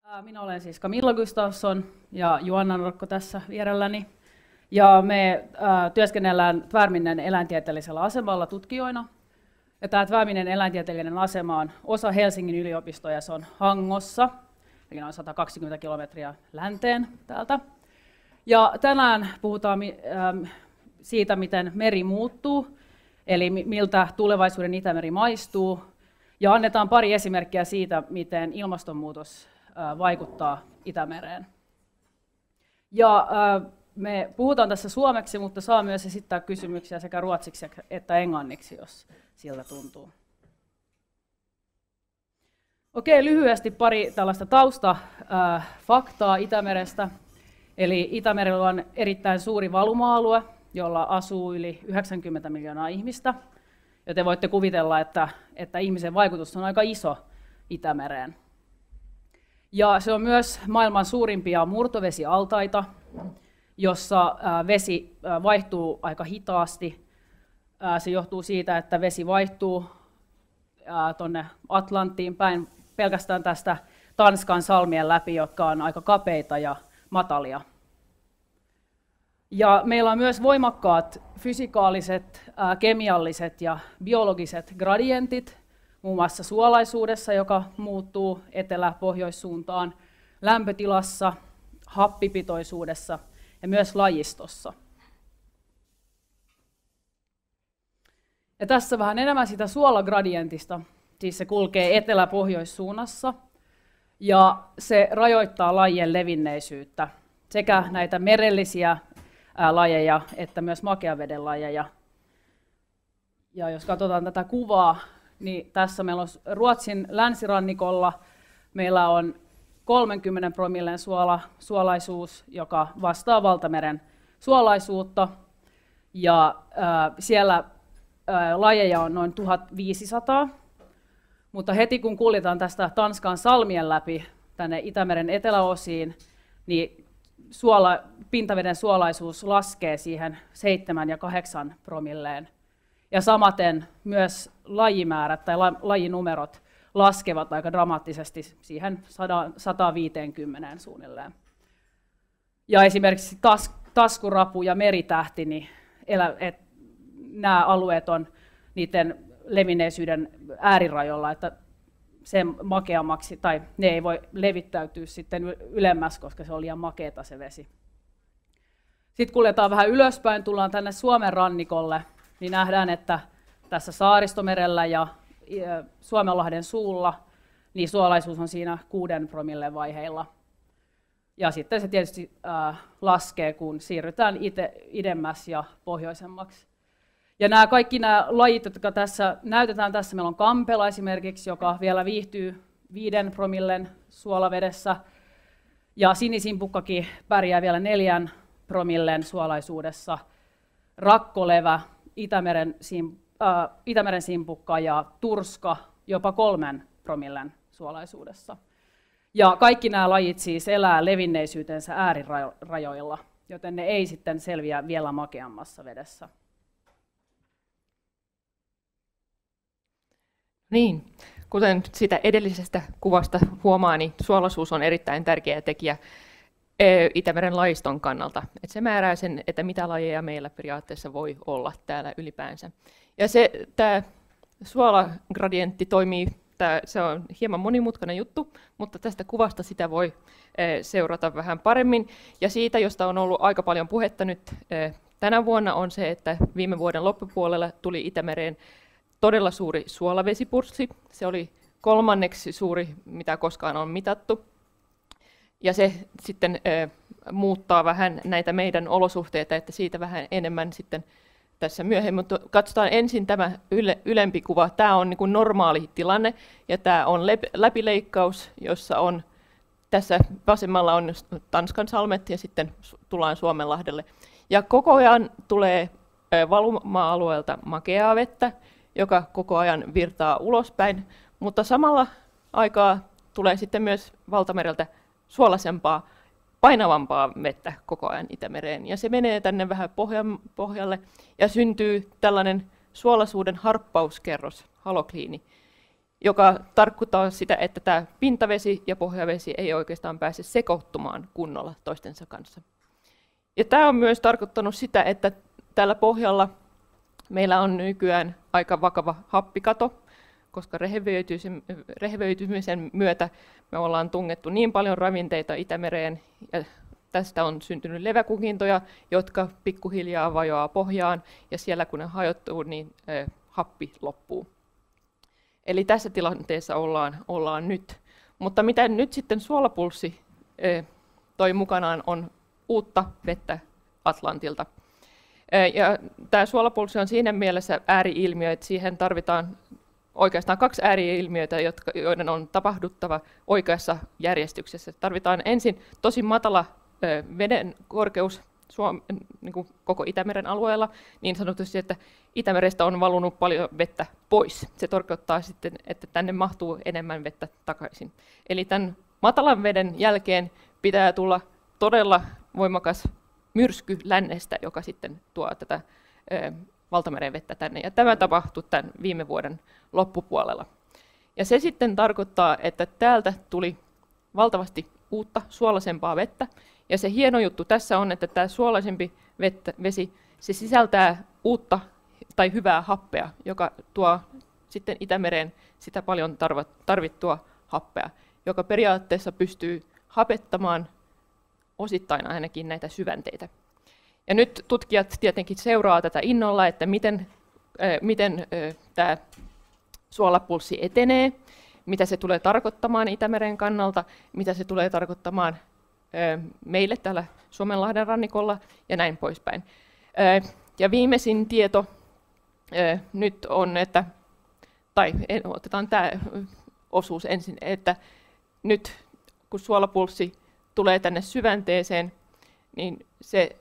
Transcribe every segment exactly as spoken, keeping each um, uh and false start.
Minä olen siis Camilla Gustafsson ja Joanna Norkko tässä vierelläni. Ja me äh, työskennellään Tvärminen eläintieteellisellä asemalla tutkijoina. Ja tämä Tvärminen eläintieteellinen asema on osa Helsingin yliopistoa ja se on Hangossa, eli noin sata kaksikymmentä kilometriä länteen täältä. Ja tänään puhutaan äh, siitä, miten meri muuttuu, eli miltä tulevaisuuden Itämeri maistuu. Ja annetaan pari esimerkkiä siitä, miten ilmastonmuutos äh, vaikuttaa Itämereen. Ja äh, me puhutaan tässä suomeksi, mutta saa myös esittää kysymyksiä sekä ruotsiksi että englanniksi, jos siltä tuntuu. Okei, lyhyesti pari tällaista taustafaktaa Itämerestä. Eli Itämerellä on erittäin suuri valuma-alue, jolla asuu yli yhdeksänkymmentä miljoonaa ihmistä. Joten voitte kuvitella, että, että ihmisen vaikutus on aika iso Itämereen. Ja se on myös maailman suurimpia murtovesialtaita, jossa vesi vaihtuu aika hitaasti. Se johtuu siitä, että vesi vaihtuu tuonne Atlanttiin päin pelkästään tästä Tanskan salmien läpi, jotka on aika kapeita ja matalia. Ja meillä on myös voimakkaat fysikaaliset, kemialliset ja biologiset gradientit, muun muassa suolaisuudessa, joka muuttuu etelä-pohjoissuuntaan, lämpötilassa, happipitoisuudessa ja myös lajistossa. Ja tässä vähän enemmän sitä suolagradientista, siis se kulkee etelä-pohjoissuunnassa ja se rajoittaa lajien levinneisyyttä, sekä näitä merellisiä ää, lajeja että myös makeaveden lajeja. Ja jos katsotaan tätä kuvaa, niin tässä meillä on Ruotsin länsirannikolla meillä on kolmenkymmenen promillen suola, suolaisuus, joka vastaa valtameren suolaisuutta. Ja ää, siellä ää, lajeja on noin tuhatviisisataa, mutta heti kun kuljetaan tästä Tanskan salmien läpi tänne Itämeren eteläosiin, niin suola, pintaveden suolaisuus laskee siihen seitsemän ja kahdeksan promilleen. Ja samaten myös lajimäärät tai lajinumerot laskevat aika dramaattisesti siihen sata viisikymmentä suunnilleen. Ja esimerkiksi tas, taskurapu ja meritähti, niin elä, et, nämä alueet on niiden levinneisyyden äärirajoilla, että sen makeammaksi, tai ne ei voi levittäytyä sitten ylemmäs, koska se on liian makeata se vesi. Sitten kuljetaan vähän ylöspäin, tullaan tänne Suomen rannikolle, niin nähdään, että tässä Saaristomerellä ja Suomenlahden suulla niin suolaisuus on siinä kuuden promillen vaiheilla. Ja sitten se tietysti äh, laskee, kun siirrytään ite, idemmäs ja pohjoisemmaksi. Ja nämä kaikki nämä lajit, jotka tässä näytetään, tässä meillä on kampela esimerkiksi, joka vielä viihtyy viiden promillen suolavedessä. Ja sinisimpukkakin pärjää vielä neljän promillen suolaisuudessa. Rakkolevä, Itämeren, sim, äh, Itämeren simpukka ja turska jopa kolmen promillen suolaisuudessa. Ja kaikki nämä lajit siis elää levinneisyytensä äärirajoilla, joten ne ei sitten selviä vielä makeammassa vedessä. Niin, kuten sitä edellisestä kuvasta huomaa, niin suolaisuus on erittäin tärkeä tekijä Itämeren lajiston kannalta. Et se määrää sen, että mitä lajeja meillä periaatteessa voi olla täällä ylipäänsä. Ja se, tämä suolagradientti toimii, tää, se on hieman monimutkainen juttu, mutta tästä kuvasta sitä voi e, seurata vähän paremmin. Ja siitä, josta on ollut aika paljon puhetta nyt e, tänä vuonna, on se, että viime vuoden loppupuolella tuli Itämereen todella suuri suolavesipurssi. Se oli kolmanneksi suuri, mitä koskaan on mitattu. Ja se sitten ö, muuttaa vähän näitä meidän olosuhteita, että siitä vähän enemmän sitten tässä myöhemmin. Mutta katsotaan ensin tämä yle, ylempi kuva. Tämä on niin kuin normaali tilanne, ja tämä on läpileikkaus, jossa on, tässä vasemmalla on Tanskan salmet, ja sitten tullaan Suomenlahdelle. Ja koko ajan tulee ö, valuma-alueelta makeaa vettä, joka koko ajan virtaa ulospäin, mutta samalla aikaa tulee sitten myös valtamereltä suolaisempaa, painavampaa vettä koko ajan Itämereen. Ja se menee tänne vähän pohjalle ja syntyy tällainen suolaisuuden harppauskerros, halokliini. joka tarkoittaa sitä, että tämä pintavesi ja pohjavesi ei oikeastaan pääse sekoittumaan kunnolla toistensa kanssa. Ja tämä on myös tarkoittanut sitä, että täällä pohjalla meillä on nykyään aika vakava happikato, koska rehevöitymisen myötä me ollaan tungettu niin paljon ravinteita Itämereen, ja tästä on syntynyt leväkukintoja, jotka pikkuhiljaa vajoaa pohjaan, ja siellä kun ne hajottuu, niin eh, happi loppuu. Eli tässä tilanteessa ollaan, ollaan nyt. Mutta mitä nyt sitten suolapulssi eh, toi mukanaan on uutta vettä Atlantilta. Eh, ja tämä suolapulssi on siinä mielessä ääri-ilmiö, että siihen tarvitaan oikeastaan kaksi ääri-ilmiötä, jotka, joiden on tapahduttava oikeassa järjestyksessä. Tarvitaan ensin tosi matala ö, veden korkeus Suom- niin kuin koko Itämeren alueella, niin sanotusti, että Itämerestä on valunut paljon vettä pois. Se tarkoittaa sitten, että tänne mahtuu enemmän vettä takaisin. Eli tämän matalan veden jälkeen pitää tulla todella voimakas myrsky lännestä, joka sitten tuo tätä ö, valtameren vettä tänne. Ja tämä tapahtui tämän viime vuoden loppupuolella. Ja se sitten tarkoittaa, että täältä tuli valtavasti uutta suolaisempaa vettä. Ja se hieno juttu tässä on, että tämä suolaisempi vettä, vesi, se sisältää uutta tai hyvää happea, joka tuo sitten Itämereen sitä paljon tarvittua happea, joka periaatteessa pystyy hapettamaan osittain ainakin näitä syvänteitä. Ja nyt tutkijat tietenkin seuraa tätä innolla, että miten, äh, miten äh, tämä suolapulssi etenee, mitä se tulee tarkoittamaan Itämeren kannalta, mitä se tulee tarkoittamaan äh, meille täällä Suomenlahden rannikolla ja näin poispäin. Äh, ja viimeisin tieto äh, nyt on, että, tai en, otetaan tämä osuus ensin, että nyt kun suolapulssi tulee tänne syvänteeseen, niin se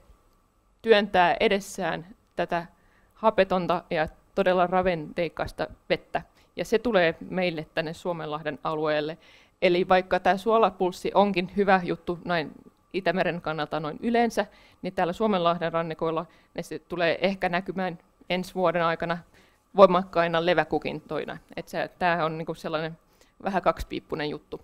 työntää edessään tätä hapetonta ja todella ravinteikkaista vettä. Ja se tulee meille tänne Suomenlahden alueelle. Eli vaikka tämä suolapulssi onkin hyvä juttu näin Itämeren kannalta noin yleensä, niin täällä Suomenlahden rannikoilla ne se tulee ehkä näkymään ensi vuoden aikana voimakkaina leväkukintoina. Tämä on niinku sellainen vähän kaksipiippunen juttu.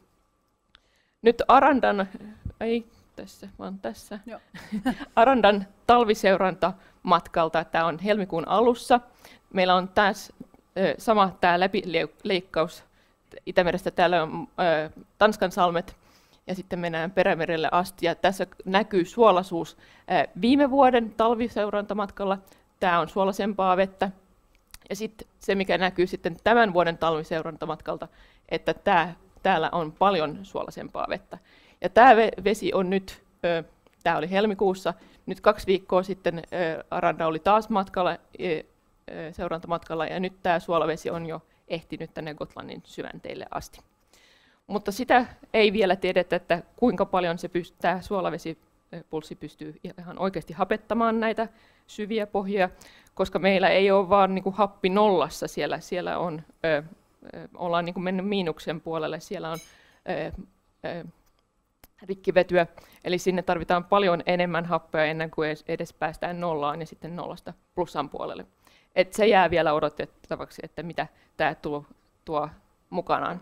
Nyt Arandan, ei tässä, vaan tässä, Joo. Arandan talviseuranta-matkalta, tämä on helmikuun alussa. Meillä on taas ö, sama tämä läpileikkaus Itämerestä, täällä on ö, Tanskan salmet, ja sitten mennään Perämerelle asti, ja tässä näkyy suolaisuus ö, viime vuoden talviseurantamatkalla, tämä on suolaisempaa vettä, ja sitten se, mikä näkyy sitten tämän vuoden talviseurantamatkalta, että tämä täällä on paljon suolaisempaa vettä. Ja tämä vesi on nyt, tämä oli helmikuussa, nyt kaksi viikkoa sitten Aranda oli taas matkalla, seurantamatkalla, ja nyt tämä suolavesi on jo ehtinyt tänne Gotlannin syvänteille asti. Mutta sitä ei vielä tiedetä, että kuinka paljon se pyst- tämä suolavesipulssi pystyy ihan oikeasti hapettamaan näitä syviä pohjia, koska meillä ei ole vaan niin kuin happi nollassa siellä, siellä on ö, ollaan niin kuin mennyt miinuksen puolelle, siellä on ö, ö, rikkivetyä, eli sinne tarvitaan paljon enemmän happea ennen kuin edes, edes päästään nollaan ja sitten nollasta plussan puolelle. Et se jää vielä odotettavaksi, että mitä tämä tuo, tuo mukanaan.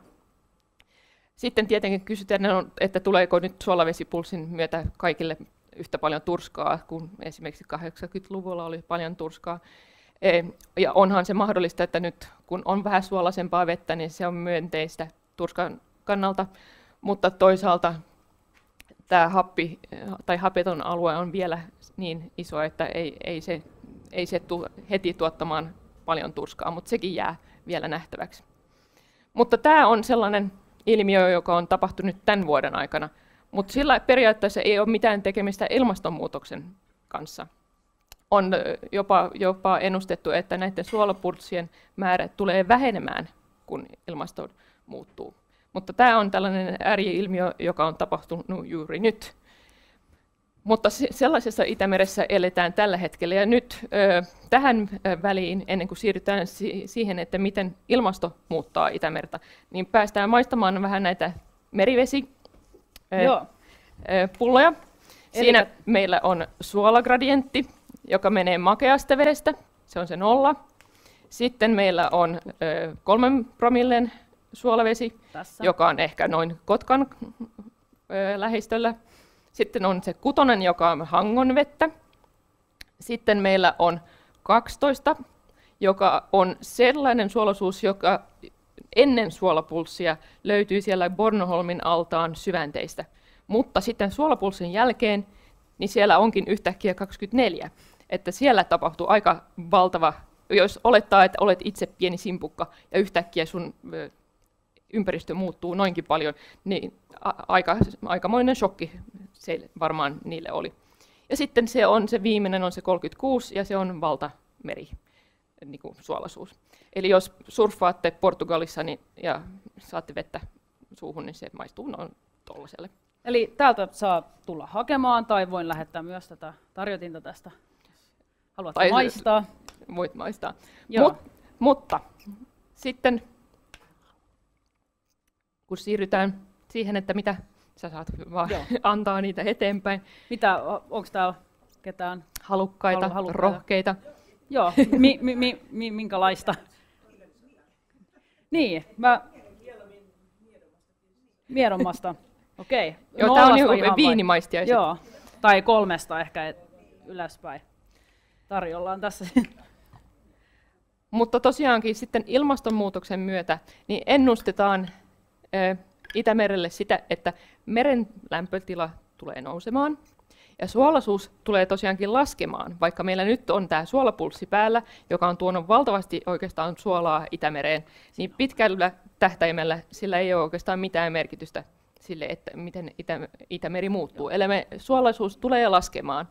Sitten tietenkin kysytään, että tuleeko nyt suolavesipulssin myötä kaikille yhtä paljon turskaa, kun esimerkiksi kahdeksankymmentäluvulla oli paljon turskaa. Ja onhan se mahdollista, että nyt kun on vähän suolaisempaa vettä, niin se on myönteistä turskan kannalta, mutta toisaalta tämä happi tai hapeton alue on vielä niin iso, että ei, ei se, ei se tule heti tuottamaan paljon turskaa, mutta sekin jää vielä nähtäväksi. Mutta tämä on sellainen ilmiö, joka on tapahtunut tämän vuoden aikana, mutta sillä periaatteessa ei ole mitään tekemistä ilmastonmuutoksen kanssa. On jopa, jopa ennustettu, että näiden suolapulssien määrä tulee vähenemään, kun ilmasto muuttuu. Mutta tämä on tällainen ääri-ilmiö, joka on tapahtunut juuri nyt. Mutta sellaisessa Itämeressä eletään tällä hetkellä. Ja nyt ö, tähän väliin, ennen kuin siirrytään si- siihen, että miten ilmasto muuttaa Itämerta, niin päästään maistamaan vähän näitä merivesipulloja. Siinä Eli... meillä on suolagradientti, joka menee makeasta vedestä, se on se nolla. Sitten meillä on ö, kolmen promillen suolavesi, Tässä. joka on ehkä noin Kotkan ö, lähistöllä. Sitten on se kutonen, joka on Hangon vettä. Sitten meillä on kaksitoista, joka on sellainen suolaisuus, joka ennen suolapulssia löytyy siellä Bornholmin altaan syvänteistä. Mutta sitten suolapulssin jälkeen, niin siellä onkin yhtäkkiä kaksikymmentäneljä. Että siellä tapahtuu aika valtava, jos olettaa, että olet itse pieni simpukka ja yhtäkkiä sun ö, ympäristö muuttuu noinkin paljon, niin a- aika, aikamoinen shokki se varmaan niille oli. Ja sitten se on se viimeinen on se kolmekymmentäkuusi ja se on valtameri, niin kuin suolaisuus. Eli jos surffaatte Portugalissa niin, ja saatte vettä suuhun, niin se maistuu noin tuollaiselle. Eli täältä saa tulla hakemaan tai voin lähettää myös tätä tarjotinta tästä. Haluatko Tai maistaa? Voit maistaa. Joo. Mut, mutta sitten kun siirrytään siihen, että mitä sä saat vaan antaa niitä eteenpäin. Mitä, onko täällä ketään halukkaita, halu- halukkaita? rohkeita? Joo, mi, mi, mi, mi, minkälaista? Niin, mä... Miedommasta. Okei. Joo, tää on niinku viinimaistia. Joo, tai kolmesta ehkä et, ylöspäin. Tarjolla on tässä. Mutta tosiaankin sitten ilmastonmuutoksen myötä niin ennustetaan ä, Itämerelle sitä, että meren lämpötila tulee nousemaan ja suolaisuus tulee tosiaankin laskemaan, vaikka meillä nyt on tämä suolapulssi päällä, joka on tuonut valtavasti oikeastaan suolaa Itämereen, niin pitkällä tähtäimellä sillä ei ole oikeastaan mitään merkitystä sille, että miten Itä- Itämeri muuttuu. Eli me suolaisuus tulee laskemaan.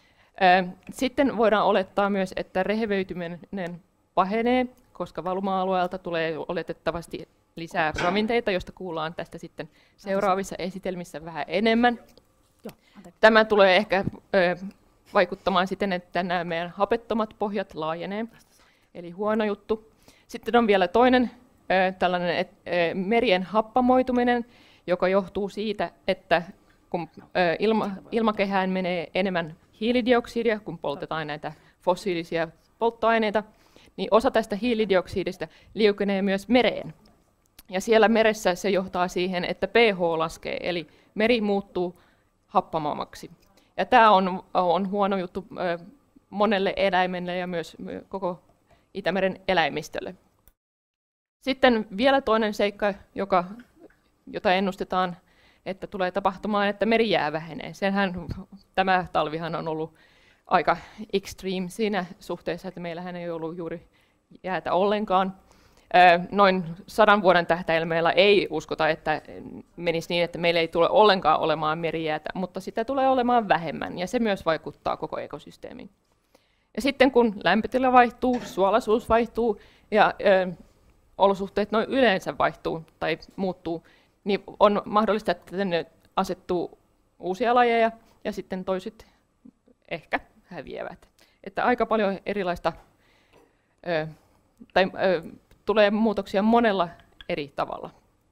Sitten voidaan olettaa myös, että rehevöityminen pahenee, koska valuma-alueelta tulee oletettavasti lisää ravinteita, joista kuullaan tästä sitten seuraavissa esitelmissä vähän enemmän. Tämä tulee ehkä ö, vaikuttamaan siten, että nämä meidän hapettomat pohjat laajenee, eli huono juttu. Sitten on vielä toinen ö, tällainen et, ö, merien happamoituminen, joka johtuu siitä, että kun ö, ilma, ilmakehään menee enemmän hiilidioksidia, kun poltetaan näitä fossiilisia polttoaineita, niin osa tästä hiilidioksidista liukenee myös mereen. Ja siellä meressä se johtaa siihen, että pH laskee, eli meri muuttuu happamamaksi. Ja tämä on, on huono juttu ö, monelle eläimelle ja myös koko Itämeren eläimistölle. Sitten vielä toinen seikka, joka, jota ennustetaan, että tulee tapahtumaan, että merijää vähenee. Senhän, tämä talvihan on ollut aika extreme siinä suhteessa, että meillähän ei ollut juuri jäätä ollenkaan. Noin sadan vuoden tähtäimellä ei uskota, että menisi niin, että meillä ei tule ollenkaan olemaan merijäätä, mutta sitä tulee olemaan vähemmän, ja se myös vaikuttaa koko ekosysteemiin. Ja sitten kun lämpötila vaihtuu, suolaisuus vaihtuu, ja ö, olosuhteet noin yleensä vaihtuu tai muuttuu, niin on mahdollista, että tänne asettuu uusia lajeja, ja sitten toiset ehkä häviävät. Että aika paljon erilaista, ö, tai ö, tulee muutoksia monella eri tavalla.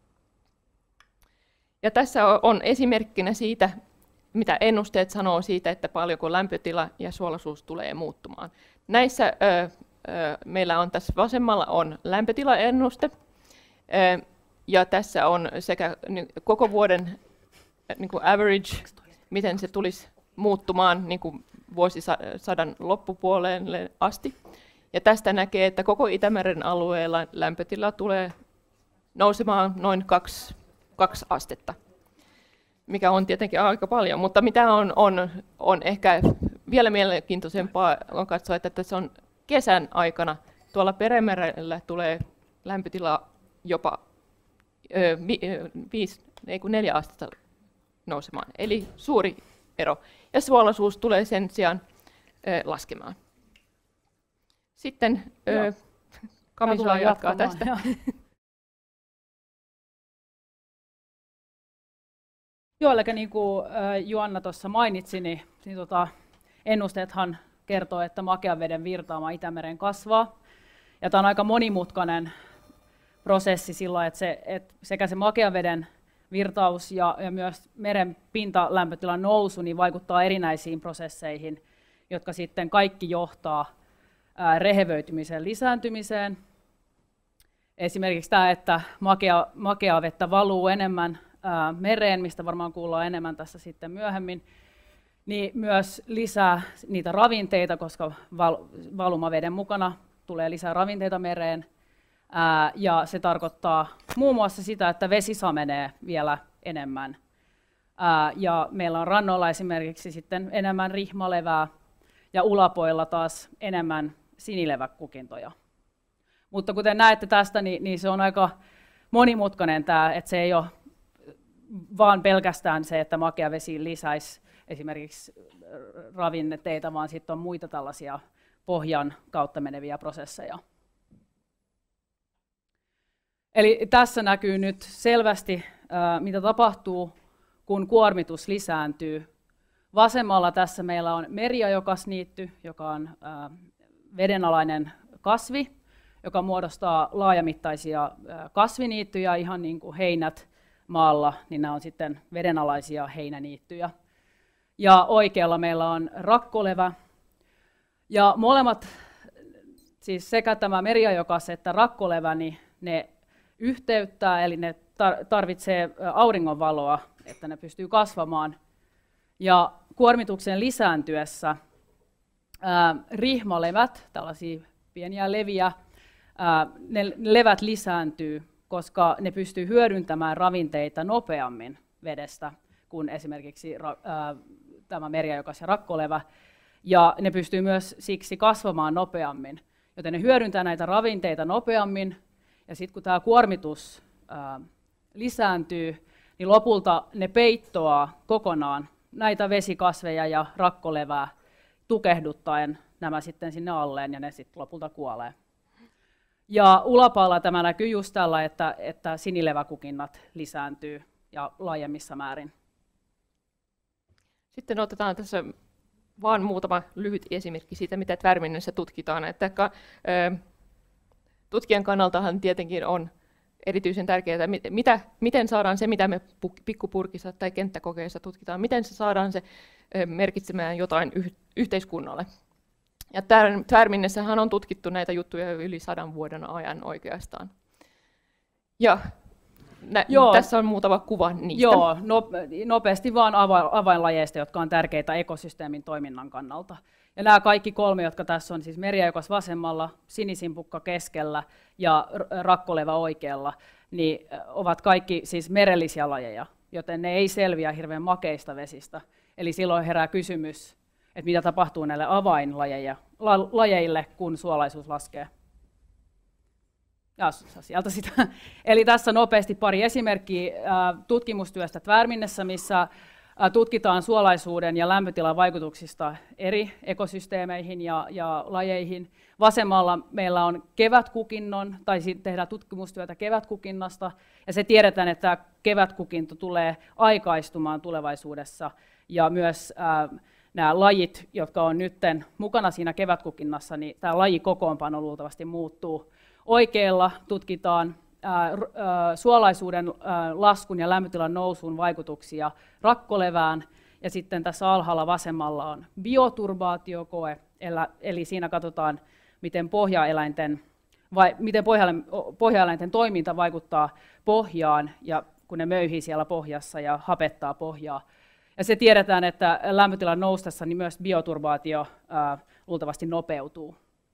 Ja tässä on esimerkkinä siitä, mitä ennusteet sanoo siitä, että paljonko lämpötila ja suolaisuus tulee muuttumaan. Näissä ö, ö, meillä on tässä vasemmalla on lämpötilaennuste, ö, ja tässä on sekä niin, koko vuoden niin kuin average, miten se tulisi muuttumaan niin kuin vuosisadan loppupuolelle asti. Ja tästä näkee, että koko Itämeren alueella lämpötila tulee nousemaan noin kaksi, kaksi astetta, mikä on tietenkin aika paljon. Mutta mitä on, on, on ehkä vielä mielenkiintoisempaa on katsoa, että tässä on kesän aikana tuolla Perämerellä tulee lämpötila jopa ö, vi, ö, viisi, ei kun neljä astetta nousemaan. Eli suuri ero. Ja suolaisuus tulee sen sijaan ö, laskemaan. Sitten ö, Kamisula jatkaa tästä. Joo. Joo, eli niin kuin Joanna tuossa mainitsi, niin, niin tota, ennusteethan kertoo, että makean veden virtaama Itämeren kasvaa. Ja tämä on aika monimutkainen prosessi sillä, että, se, että sekä se makean veden virtaus ja, ja myös meren pintalämpötilan nousu niin vaikuttaa erinäisiin prosesseihin, jotka sitten kaikki johtaa rehevöitymisen lisääntymiseen. Esimerkiksi tämä, että makea, makeaa vettä valuu enemmän ää, mereen, mistä varmaan kuullaan enemmän tässä sitten myöhemmin, niin myös lisää niitä ravinteita, koska val, valumaveden mukana tulee lisää ravinteita mereen. Ää, ja se tarkoittaa muun muassa sitä, että vesi samenee vielä enemmän. Ää, ja meillä on rannoilla esimerkiksi sitten enemmän rihmalevää ja ulapoilla taas enemmän sinileväkukintoja. Mutta kuten näette tästä, niin, niin se on aika monimutkainen tämä, että se ei ole vaan pelkästään se, että makea vesi lisäisi esimerkiksi ravinteita, vaan sitten on muita tällaisia pohjan kautta meneviä prosesseja. Eli tässä näkyy nyt selvästi, mitä tapahtuu, kun kuormitus lisääntyy. Vasemmalla tässä meillä on meriajokasniitty, joka on vedenalainen kasvi, joka muodostaa laajamittaisia kasviniittyjä, ihan niin kuin heinät maalla, niin nämä on sitten vedenalaisia heinäniittyjä. Ja oikealla meillä on rakkolevä. Ja molemmat, siis sekä tämä meriajokas että rakkolevä, niin ne yhteyttää, eli ne tarvitsee auringonvaloa, että ne pystyy kasvamaan. Ja kuormituksen lisääntyessä ää, rihmalevät, tällaisia pieniä leviä, ää, ne levät lisääntyy, koska ne pystyy hyödyntämään ravinteita nopeammin vedestä kuin esimerkiksi ää, tämä meriajokas ja rakkolevä. Ja ne pystyy myös siksi kasvamaan nopeammin, joten ne hyödyntää näitä ravinteita nopeammin. Ja sitten kun tämä kuormitus ää, lisääntyy, niin lopulta ne peittoaa kokonaan näitä vesikasveja ja rakkolevää tukehduttaen nämä sitten sinne alleen ja ne sitten lopulta kuolee. Ja ulapaalla tämä näkyy just tällä, että, että sinileväkukinnat lisääntyy ja laajemmissa määrin. Sitten otetaan tässä vain muutama lyhyt esimerkki siitä, mitä Tvärminenssä tutkitaan. Että, ö, tutkijan kannaltahan tietenkin on erityisen tärkeää, mitä, miten saadaan se, mitä me pikkupurkissa tai kenttäkokeissa tutkitaan, miten se saadaan se merkitsemään jotain yh, yhteiskunnalle. Ja Tvärminnessähän on tutkittu näitä juttuja yli sadan vuoden ajan oikeastaan. Ja nä, tässä on muutama kuva niistä. Joo, no, nopeasti vaan avainlajeista, jotka on tärkeitä ekosysteemin toiminnan kannalta. Ja nämä kaikki kolme, jotka tässä on, siis meriajokas vasemmalla, sinisimpukka keskellä ja rakkolevä oikealla, niin ovat kaikki siis merellisiä lajeja, joten ne ei selviä hirveän makeista vesistä. Eli silloin herää kysymys, että mitä tapahtuu näille avainlajeille, kun suolaisuus laskee. Ja, sieltä sitä. Eli tässä nopeasti pari esimerkkiä tutkimustyöstä Tvärminnessä, missä tutkitaan suolaisuuden ja lämpötilan vaikutuksista eri ekosysteemeihin ja, ja lajeihin. Vasemmalla meillä on kevätkukinnon, tai tehdään tutkimustyötä kevätkukinnasta, ja se tiedetään, että kevätkukinto tulee aikaistumaan tulevaisuudessa, ja myös ää, nämä lajit, jotka on nyt mukana siinä kevätkukinnassa, niin tämä lajikokoonpano luultavasti muuttuu. Oikealla tutkitaan ää, suolaisuuden ää, laskun ja lämpötilan nousun vaikutuksia rakkolevään, ja sitten tässä alhaalla vasemmalla on bioturbaatiokoe, eli siinä katsotaan, miten pohjaeläinten, vai, miten pohjaeläinten toiminta vaikuttaa pohjaan, ja kun ne möyhii siellä pohjassa ja hapettaa pohjaa. Ja se tiedetään, että lämpötilan noustessa niin myös bioturbaatio ää, luultavasti nopeutuu.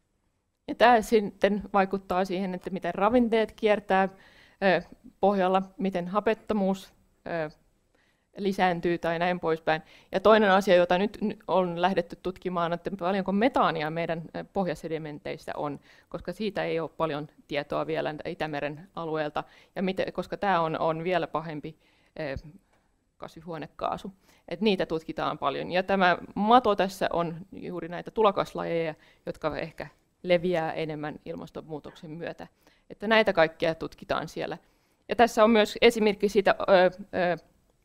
Ja tämä sitten vaikuttaa siihen, että miten ravinteet kiertää ö, pohjalla, miten hapettomuus ö, lisääntyy tai näin poispäin. Ja toinen asia, jota nyt on lähdetty tutkimaan, että paljonko metaania meidän pohjasedimenteissä on, koska siitä ei ole paljon tietoa vielä Itämeren alueelta, ja miten, koska tämä on, on vielä pahempi ö, kasvihuonekaasu. Et niitä tutkitaan paljon. Ja tämä mato tässä on juuri näitä tulokaslajeja, jotka ehkä leviää enemmän ilmastonmuutoksen myötä. Että näitä kaikkia tutkitaan siellä. Ja tässä on myös esimerkki siitä ö, ö,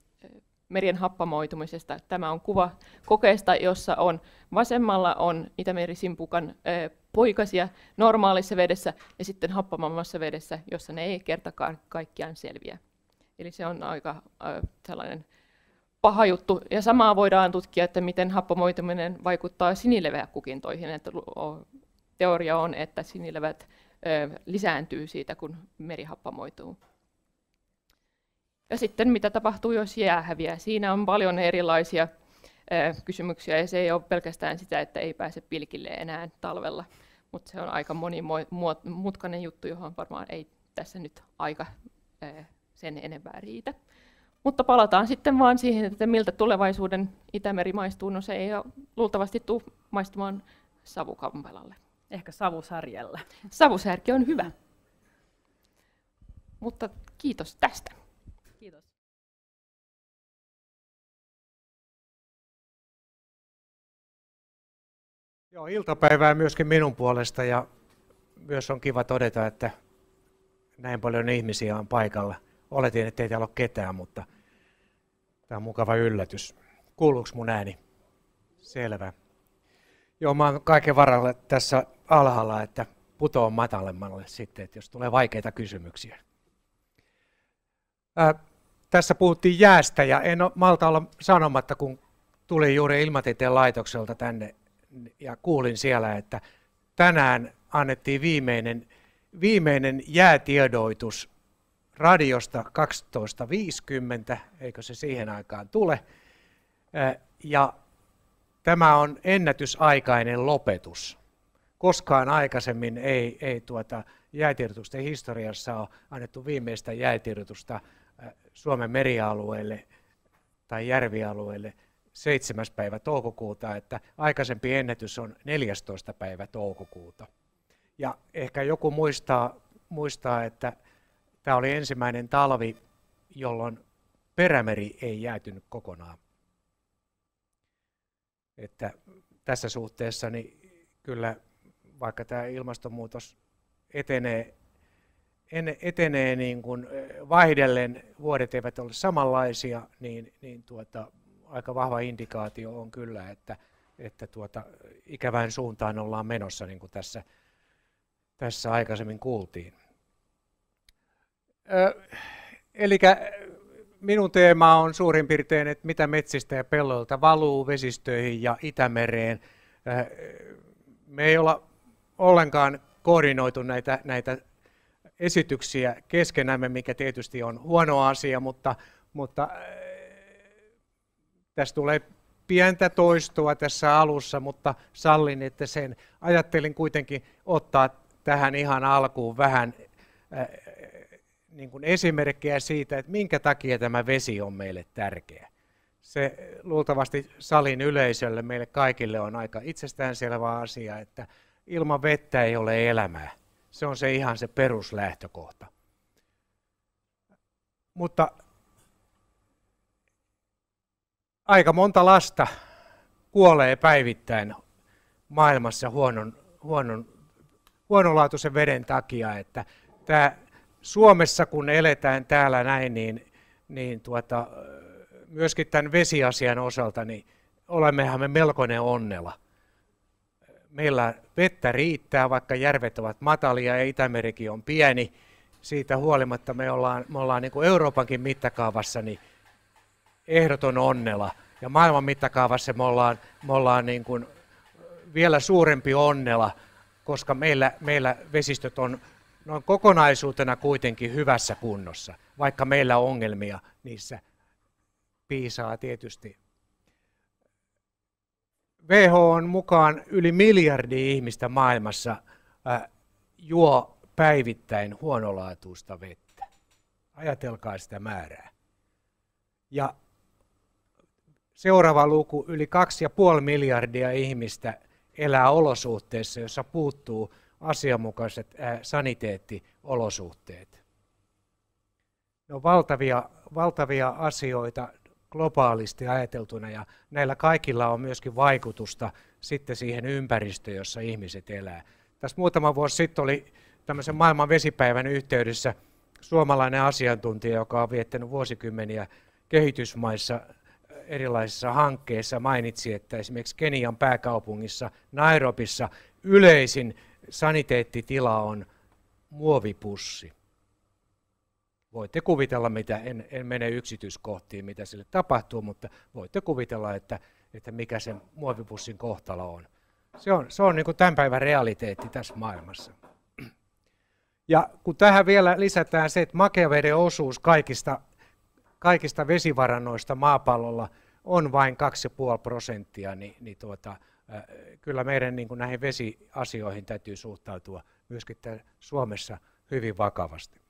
merien happamoitumisesta. Tämä on kuva kokeesta, jossa on vasemmalla on Itämerisimpukan ö, poikasia normaalissa vedessä ja sitten happamammassa vedessä, jossa ne ei kerta kaikkiaan selviä. Eli se on aika ö, sellainen paha juttu. Ja samaa voidaan tutkia, että miten happamoituminen vaikuttaa sinileväkukintoihin. Että teoria on, että sinilevät lisääntyy siitä, kun meri happamoituu. Ja sitten mitä tapahtuu, jos jää häviää? Siinä on paljon erilaisia kysymyksiä, ja se ei ole pelkästään sitä, että ei pääse pilkille enää talvella, mutta se on aika monimutkainen juttu, johon varmaan ei tässä nyt aika sen enempää riitä. Mutta palataan sitten vaan siihen, että miltä tulevaisuuden Itämeri maistuu. No se ei luultavasti tule maistumaan savukampelalle. Ehkä savusärjellä. Savusärki on hyvä. Mutta kiitos tästä. Kiitos. Joo, iltapäivää myöskin minun puolesta, ja myös on kiva todeta, että näin paljon ihmisiä on paikalla. Oletin, että ei täällä ole ketään, mutta tämä on mukava yllätys. Kuuluuko mun ääni? Selvä. Joo, mä oon kaiken varalle tässä alhaalla, että putoon matalemmalle sitten, että jos tulee vaikeita kysymyksiä. Ää, tässä puhuttiin jäästä, ja en ole malta olla sanomatta, kun tulin juuri Ilmatieteen laitokselta tänne ja kuulin siellä, että tänään annettiin viimeinen, viimeinen jäätiedoitus radiosta kaksitoista viisikymmentä, eikö se siihen aikaan tule, ja tämä on ennätysaikainen lopetus. Koskaan aikaisemmin ei, ei tuota jäätiedotusten historiassa ole annettu viimeistä jäätiedotusta Suomen merialueelle tai järvialueelle seitsemäs päivä toukokuuta, että aikaisempi ennätys on neljästoista päivä toukokuuta. Ja ehkä joku muistaa, muistaa, että tämä oli ensimmäinen talvi, jolloin Perämeri ei jäätynyt kokonaan. Että tässä suhteessa niin kyllä, vaikka tämä ilmastonmuutos etenee, etenee niin kuin vaihdellen, vuodet eivät ole samanlaisia, niin, niin tuota, aika vahva indikaatio on kyllä, että, että tuota, ikävään suuntaan ollaan menossa, niin kuin tässä, tässä aikaisemmin kuultiin. Ö, eli minun teema on suurin piirtein, että mitä metsistä ja pelloilta valuu vesistöihin ja Itämereen. Ö, me ei olla ollenkaan koordinoitu näitä, näitä esityksiä keskenämme, mikä tietysti on huono asia, mutta, mutta tässä tulee pientä toistoa tässä alussa, mutta sallin, että sen ajattelin kuitenkin ottaa tähän ihan alkuun vähän äh, niin kuin esimerkkejä siitä, että minkä takia tämä vesi on meille tärkeä. Se luultavasti salin yleisölle, meille kaikille on aika itsestäänselvä asia, että ilman vettä ei ole elämää. Se on se ihan se peruslähtökohta. Mutta aika monta lasta kuolee päivittäin maailmassa huonon, huonon, huonolaatuisen veden takia. Että tää Suomessa, kun eletään täällä näin, niin, niin tuota, myöskin tämän vesiasian osalta, niin olemmehan me melkoinen onnela. Meillä vettä riittää, vaikka järvet ovat matalia ja Itämerikin on pieni. Siitä huolimatta me ollaan, me ollaan niin kuin Euroopankin mittakaavassa niin ehdoton onnela. Ja maailman mittakaavassa me ollaan, me ollaan niin kuin vielä suurempi onnela, koska meillä, meillä vesistöt on noin kokonaisuutena kuitenkin hyvässä kunnossa, vaikka meillä ongelmia niissä piisaa tietysti. W H O:n mukaan yli miljardi ihmistä maailmassa äh, juo päivittäin huonolaatuista vettä. Ajatelkaa sitä määrää. Ja seuraava luku, yli kaksi pilkku viisi miljardia ihmistä elää olosuhteissa, jossa puuttuu asianmukaiset äh, saniteettiolosuhteet. Ne on valtavia, valtavia asioita globaalisti ajateltuna, ja näillä kaikilla on myöskin vaikutusta sitten siihen ympäristöön, jossa ihmiset elää. Tässä muutama vuosi sitten oli tämmöisen maailman vesipäivän yhteydessä suomalainen asiantuntija, joka on viettänyt vuosikymmeniä kehitysmaissa erilaisissa hankkeissa, mainitsi, että esimerkiksi Kenian pääkaupungissa Nairobissa yleisin saniteettitila on muovipussi. Voitte kuvitella, mitä, en, en mene yksityiskohtiin, mitä sille tapahtuu, mutta voitte kuvitella, että, että mikä sen muovipussin kohtalo on. Se on, se on niin kuin tämän päivän realiteetti tässä maailmassa. Ja kun tähän vielä lisätään se, että makeaveden osuus kaikista, kaikista vesivarannoista maapallolla on vain kaksi pilkku viisi prosenttia, niin, niin tuota, äh, kyllä meidän niin kuin näihin vesiasioihin täytyy suhtautua myöskin Suomessa hyvin vakavasti.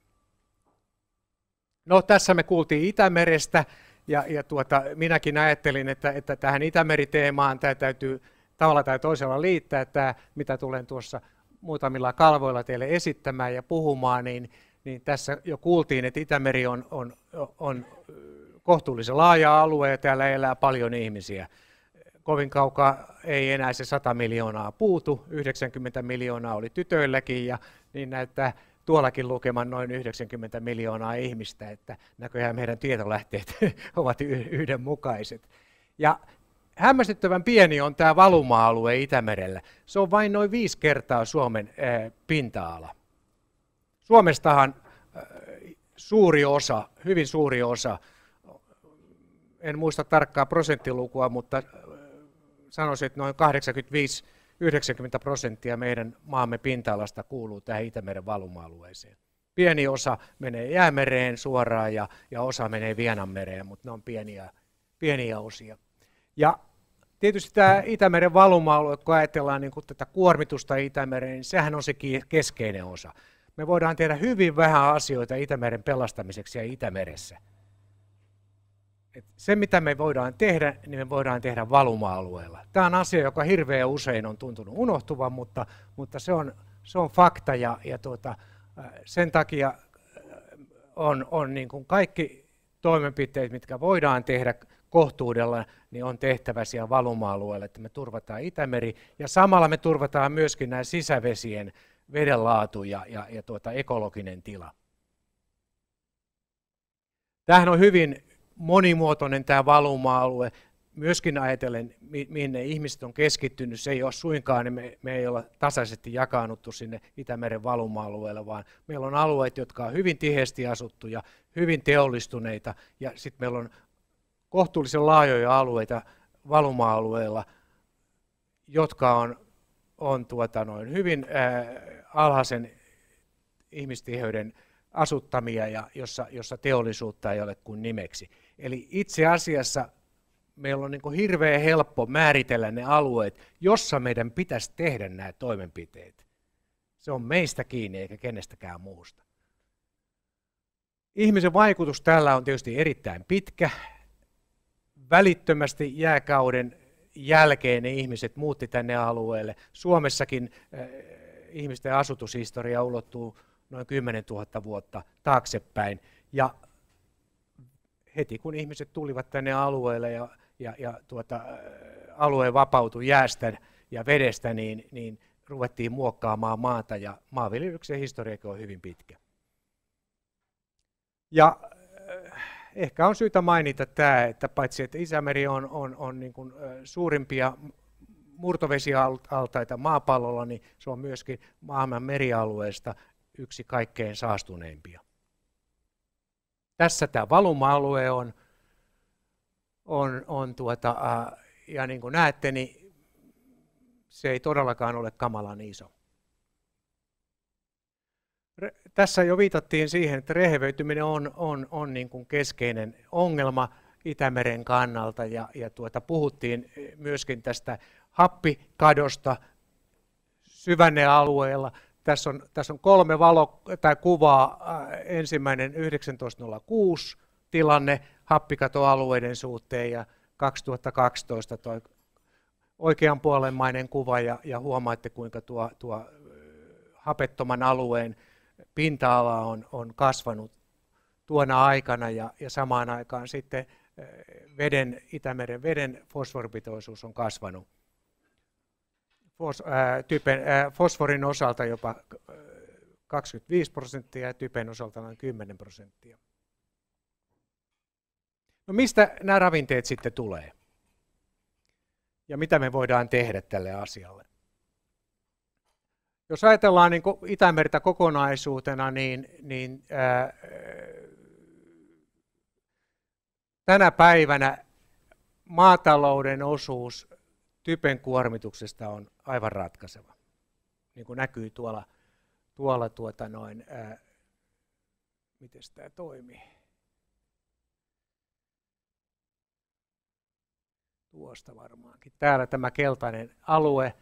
No, tässä me kuultiin Itämerestä, ja, ja tuota, minäkin ajattelin, että, että tähän Itämeri-teemaan tämä täytyy tavalla tai toisella liittää, tämä, mitä tulen tuossa muutamilla kalvoilla teille esittämään ja puhumaan, niin, niin tässä jo kuultiin, että Itämeri on, on, on kohtuullisen laaja alue ja täällä elää paljon ihmisiä. Kovin kaukaa ei enää se sata miljoonaa puutu, yhdeksänkymmentä miljoonaa oli tytöilläkin ja niin näyttää tuollakin lukeman noin yhdeksänkymmentä miljoonaa ihmistä, että näköjään meidän tietolähteet ovat yhdenmukaiset. Ja hämmästyttävän pieni on tämä valuma-alue Itämerellä. Se on vain noin viisi kertaa Suomen äh, pinta-ala. Suomestahan äh, suuri osa, hyvin suuri osa, en muista tarkkaa prosenttilukua, mutta äh, sanoisin, että noin kahdeksankymmentäviisi yhdeksänkymmentä prosenttia meidän maamme pinta-alasta kuuluu tähän Itämeren valuma-alueeseen. Pieni osa menee Jäämereen suoraan ja, ja osa menee Vienanmereen, mutta ne on pieniä, pieniä osia. Ja tietysti tämä Itämeren valuma-alue, kun ajatellaan niin kun tätä kuormitusta Itämereen, niin sehän on se keskeinen osa. Me voidaan tehdä hyvin vähän asioita Itämeren pelastamiseksi ja Itämeressä. Et se, mitä me voidaan tehdä, niin me voidaan tehdä valuma-alueella. Tämä on asia, joka hirveän usein on tuntunut unohtuvan, mutta, mutta se, on, se on fakta ja, ja tuota, sen takia on, on niin kuin kaikki toimenpiteet, mitkä voidaan tehdä kohtuudella, niin on tehtävä siellä valuma-alueella, että me turvataan Itämeri ja samalla me turvataan myöskin nämä sisävesien vedenlaatu ja, ja, ja tuota, ekologinen tila. Tämähän on hyvin monimuotoinen tämä valuma-alue, myöskin ajatellen, minne ihmiset on keskittynyt. Se ei ole suinkaan, niin me, me ei olla tasaisesti jakaannuttu sinne Itämeren valuma-alueelle, vaan meillä on alueet, jotka on hyvin tiheästi asuttuja, hyvin teollistuneita, ja sitten meillä on kohtuullisen laajoja alueita valuma-alueella, jotka on, on tuota noin hyvin ää, alhaisen ihmistiheyden asuttamia ja jossa, jossa teollisuutta ei ole kuin nimeksi. Eli itse asiassa meillä on niin kuin hirveän helppo määritellä ne alueet, jossa meidän pitäisi tehdä nämä toimenpiteet. Se on meistä kiinni eikä kenestäkään muusta. Ihmisen vaikutus tällä on tietysti erittäin pitkä. Välittömästi jääkauden jälkeen ne ihmiset muutti tänne alueelle. Suomessakin äh, ihmisten asutushistoria ulottuu noin kymmenen tuhatta vuotta taaksepäin. Ja heti kun ihmiset tulivat tänne alueelle ja, ja, ja tuota, äh, alue vapautui jäästä ja vedestä, niin, niin ruvettiin muokkaamaan maata ja maanviljelyksen historiakin on hyvin pitkä. Ja äh, ehkä on syytä mainita tämä, että paitsi että Itämeri on, on, on niin kuin, äh, suurimpia murtovesialtaita maapallolla, niin se on myöskin maailman merialueesta yksi kaikkein saastuneimpia. Tässä tämä valuma-alue on, on, on tuota, äh, ja niin kuin näette, niin se ei todellakaan ole kamalan iso. Re, tässä jo viitattiin siihen, että rehevöityminen on, on, on niin kuin keskeinen ongelma Itämeren kannalta, ja, ja tuota, puhuttiin myöskin tästä happikadosta syvännealueella. Tässä on, tässä on kolme valo, tai kuvaa. Ensimmäinen yhdeksäntoista nolla kuusi tilanne happikatoalueiden suhteen ja kaksituhattakaksitoista tuo oikeanpuolemmainen kuva ja, ja huomaatte kuinka tuo, tuo hapettoman alueen pinta-ala on, on kasvanut tuona aikana ja, ja samaan aikaan sitten veden, Itämeren veden fosforipitoisuus on kasvanut. Fos, ää, typen, ää, fosforin osalta jopa kaksikymmentäviisi prosenttia ja typen osalta noin kymmenen prosenttia. No mistä nämä ravinteet sitten tulee? Ja mitä me voidaan tehdä tälle asialle? Jos ajatellaan niin kuin Itämerta kokonaisuutena, niin, niin ää, tänä päivänä maatalouden osuus typen kuormituksesta on aivan ratkaiseva, niin kuin näkyy tuolla, tuolla tuota noin, ää, miten tämä toimii? Tuosta varmaankin. Täällä tämä keltainen alue,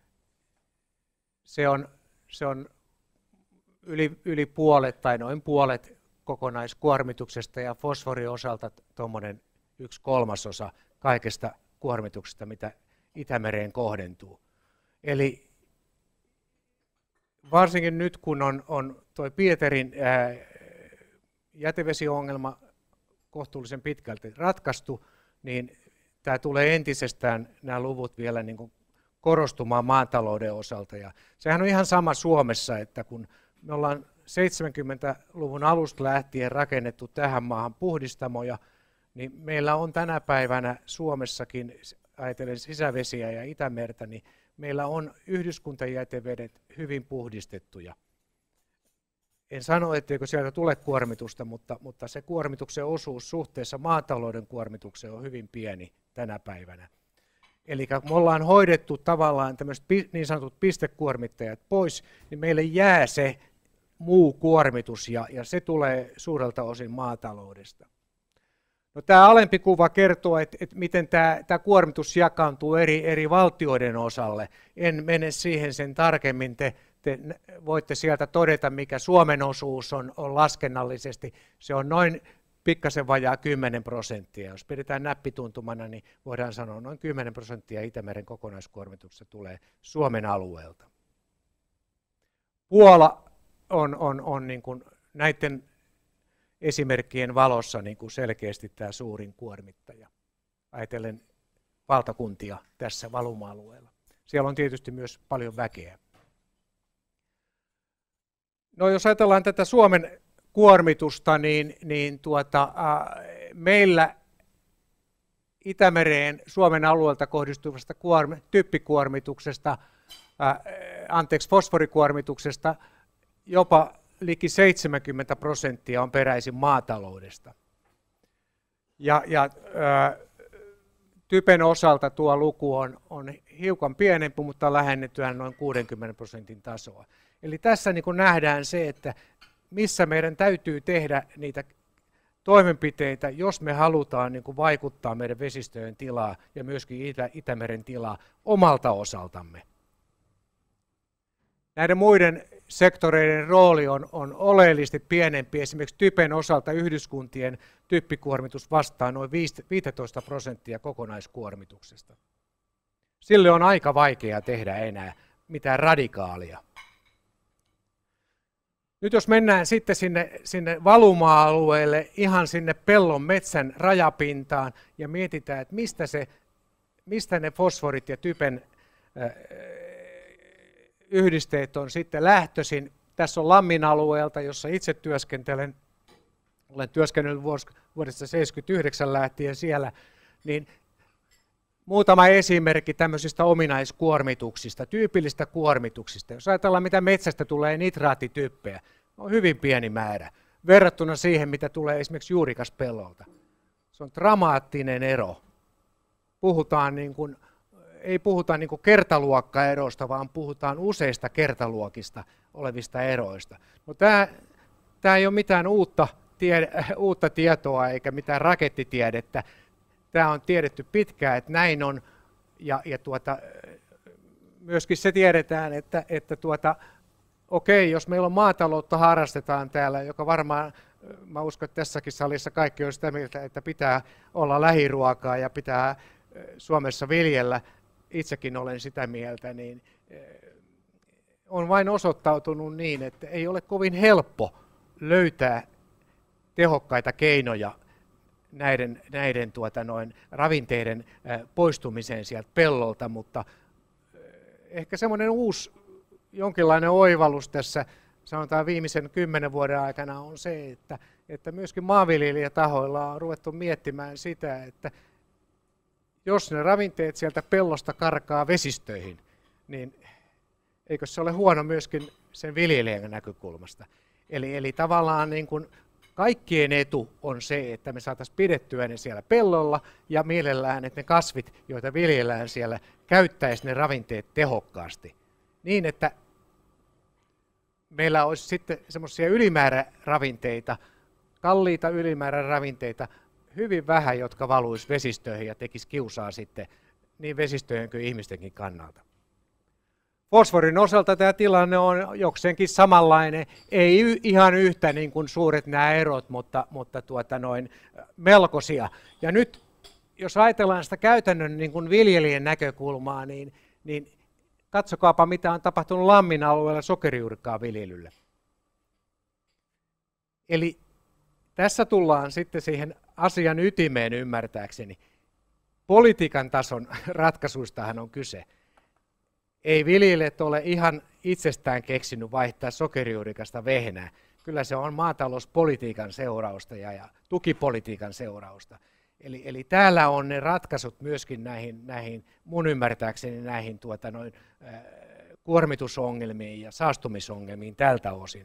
se on, se on yli, yli puolet tai noin puolet kokonaiskuormituksesta ja fosforin osalta tuommoinen yksi kolmasosa kaikesta kuormituksesta, mitä Itämereen kohdentuu. Eli varsinkin nyt, kun on, on tuo Pietarin ää, jätevesiongelma kohtuullisen pitkälti ratkaistu, niin tämä tulee entisestään nämä luvut vielä niin kuin korostumaan maatalouden osalta. Ja sehän on ihan sama Suomessa, että kun me ollaan seitsemänkymmentäluvun alusta lähtien rakennettu tähän maahan puhdistamoja, niin meillä on tänä päivänä Suomessakin, ajatellen sisävesiä ja Itämertä, niin meillä on yhdyskuntajätevedet hyvin puhdistettuja. En sano, etteikö sieltä tule kuormitusta, mutta, mutta se kuormituksen osuus suhteessa maatalouden kuormitukseen on hyvin pieni tänä päivänä. Eli kun me ollaan hoidettu tavallaan tämmöiset niin sanotut pistekuormittajat pois, niin meille jää se muu kuormitus ja, ja se tulee suurelta osin maataloudesta. No, tämä alempi kuva kertoo, että, että miten tämä, tämä kuormitus jakaantuu eri, eri valtioiden osalle. En mene siihen sen tarkemmin. Te, te voitte sieltä todeta, mikä Suomen osuus on, on laskennallisesti. Se on noin pikkasen vajaa kymmenen prosenttia. Jos pidetään näppituntumana, niin voidaan sanoa noin kymmenen prosenttia Itämeren kokonaiskuormituksesta tulee Suomen alueelta. Puola on, on, on niin kuin näiden esimerkkien valossa niin kuin selkeästi tämä suurin kuormittaja, ajatellen valtakuntia tässä valuma-alueella. Siellä on tietysti myös paljon väkeä. No, jos ajatellaan tätä Suomen kuormitusta, niin, niin tuota, äh, meillä Itämereen Suomen alueelta kohdistuvasta kuormi, typpikuormituksesta, äh, anteeksi, fosforikuormituksesta jopa liki seitsemänkymmentä prosenttia on peräisin maataloudesta. Ja, ja ää, typen osalta tuo luku on, on hiukan pienempi, mutta lähennettyään noin kuudenkymmenen prosentin tasoa. Eli tässä niin kuin nähdään se, että missä meidän täytyy tehdä niitä toimenpiteitä, jos me halutaan niin kuin vaikuttaa meidän vesistöjen tilaa ja myöskin Itä, Itämeren tilaa omalta osaltamme. Näiden muiden sektoreiden rooli on, on oleellisesti pienempi. Esimerkiksi typen osalta yhdyskuntien typpikuormitus vastaa noin viisitoista prosenttia kokonaiskuormituksesta. Sille on aika vaikea tehdä enää mitään radikaalia. Nyt jos mennään sitten sinne, sinne valuma-alueelle, ihan sinne pellon metsän rajapintaan ja mietitään, että mistä, se, mistä ne fosforit ja typen äh, yhdisteet on sitten lähtöisin. Tässä on Lammin alueelta, jossa itse työskentelen. Olen työskennellyt vuodesta tuhatyhdeksänsataaseitsemänkymmentäyhdeksän lähtien siellä. Niin muutama esimerkki tämmöisistä ominaiskuormituksista, tyypillistä kuormituksista. Jos ajatellaan, mitä metsästä tulee nitraattityppeä, on hyvin pieni määrä verrattuna siihen, mitä tulee esimerkiksi juurikaspellolta. Se on dramaattinen ero. Puhutaan niin kuin Ei puhuta niin kuin kertaluokkaeroista, vaan puhutaan useista kertaluokista olevista eroista. No, tämä, tämä ei ole mitään uutta, tiede, uutta tietoa eikä mitään rakettitiedettä. Tämä on tiedetty pitkään, että näin on. Ja, ja tuota, myöskin se tiedetään, että, että tuota, okei, jos meillä on maataloutta harrastetaan täällä, joka varmaan, mä uskon, että tässäkin salissa kaikki on sitä mieltä, että pitää olla lähiruokaa ja pitää Suomessa viljellä, itsekin olen sitä mieltä, niin on vain osoittautunut niin, että ei ole kovin helppo löytää tehokkaita keinoja näiden, näiden tuota noin, ravinteiden poistumiseen sieltä pellolta, mutta ehkä semmoinen uusi jonkinlainen oivallus tässä, sanotaan viimeisen kymmenen vuoden aikana, on se, että, että myöskin maanviljelijätahoilla on ruvettu miettimään sitä, että jos ne ravinteet sieltä pellosta karkaa vesistöihin, niin eikö se ole huono myöskin sen viljelijän näkökulmasta. Eli, eli tavallaan niin kuin kaikkien etu on se, että me saataisiin pidettyä ne siellä pellolla ja mielellään, että ne kasvit, joita viljellään siellä, käyttäisi ne ravinteet tehokkaasti. Niin, että meillä olisi sitten semmoisia ylimääräravinteita, kalliita ylimääräravinteita, hyvin vähän, jotka valuisi vesistöihin ja tekisi kiusaa sitten niin vesistöjen kuin ihmistenkin kannalta. Fosforin osalta tämä tilanne on jokseenkin samanlainen, ei y- ihan yhtä niin kuin suuret nämä erot, mutta, mutta tuota noin, melkoisia. Ja nyt, jos ajatellaan sitä käytännön niin kuin viljelijän näkökulmaa, niin, niin katsokaapa, mitä on tapahtunut Lammin alueella sokerijuurikkaan viljelyllä. Eli tässä tullaan sitten siihen asian ytimeen ymmärtääkseni. Politiikan tason ratkaisuistahan on kyse. Ei viljelijät ole ihan itsestään keksinyt vaihtaa sokerijuurikasta vehnää. Kyllä se on maatalouspolitiikan seurausta ja, ja tukipolitiikan seurausta. Eli, eli täällä on ne ratkaisut myöskin näihin, näihin mun ymmärtääkseni näihin tuota noin, äh, kuormitusongelmiin ja saastumisongelmiin tältä osin.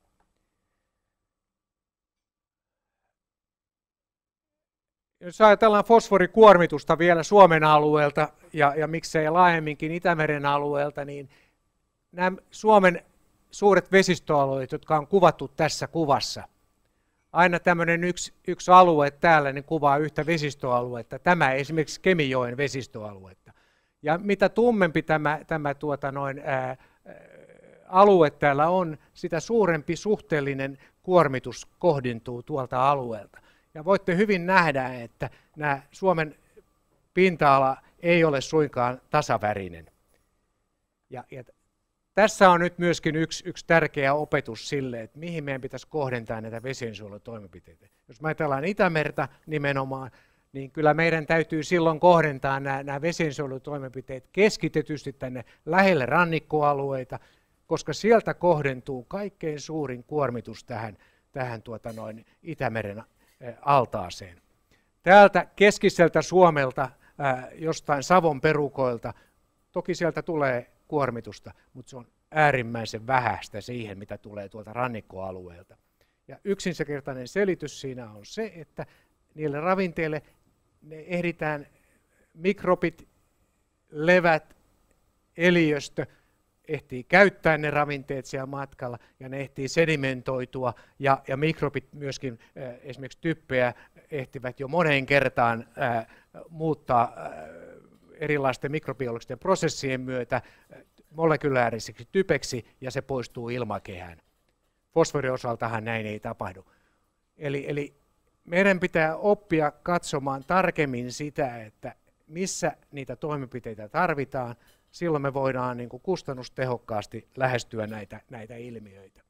Jos ajatellaan fosforikuormitusta vielä Suomen alueelta ja, ja miksei laajemminkin Itämeren alueelta, niin nämä Suomen suuret vesistöalueet, jotka on kuvattu tässä kuvassa, aina tämmöinen yksi, yksi alue täällä niin kuvaa yhtä vesistöaluetta, tämä esimerkiksi Kemijoen vesistöaluetta. Ja mitä tummempi tämä, tämä tuota noin, ää, alue täällä on, sitä suurempi suhteellinen kuormitus kohdentuu tuolta alueelta. Ja voitte hyvin nähdä, että nämä Suomen pinta-ala ei ole suinkaan tasavärinen. Ja, ja tässä on nyt myöskin yksi, yksi tärkeä opetus sille, että mihin meidän pitäisi kohdentaa näitä vesiensuojelutoimenpiteitä. Jos me ajatellaan Itämerta nimenomaan, niin kyllä meidän täytyy silloin kohdentaa nämä, nämä vesiensuojelutoimenpiteet keskitetysti tänne lähelle rannikkoalueita, koska sieltä kohdentuu kaikkein suurin kuormitus tähän, tähän tuota noin Itämeren altaaseen. Täältä keskiseltä Suomelta, ää, jostain Savon perukoilta, toki sieltä tulee kuormitusta, mutta se on äärimmäisen vähäistä siihen, mitä tulee tuolta rannikkoalueelta. Ja yksinkertainen selitys siinä on se, että niille ravinteille ne ehditään mikrobit, levät, eliöstö, ehtii käyttää ne ravinteet siellä matkalla ja ne ehtii sedimentoitua ja, ja mikrobit myöskin äh, esimerkiksi typpeä ehtivät jo moneen kertaan äh, muuttaa äh, erilaisten mikrobiologisten prosessien myötä äh, molekyläariseksi typeksi ja se poistuu ilmakehään. Fosforin osaltahan näin ei tapahdu. Eli, eli meidän pitää oppia katsomaan tarkemmin sitä, että missä niitä toimenpiteitä tarvitaan. Silloin me voidaan niin kuin kustannustehokkaasti lähestyä näitä, näitä ilmiöitä.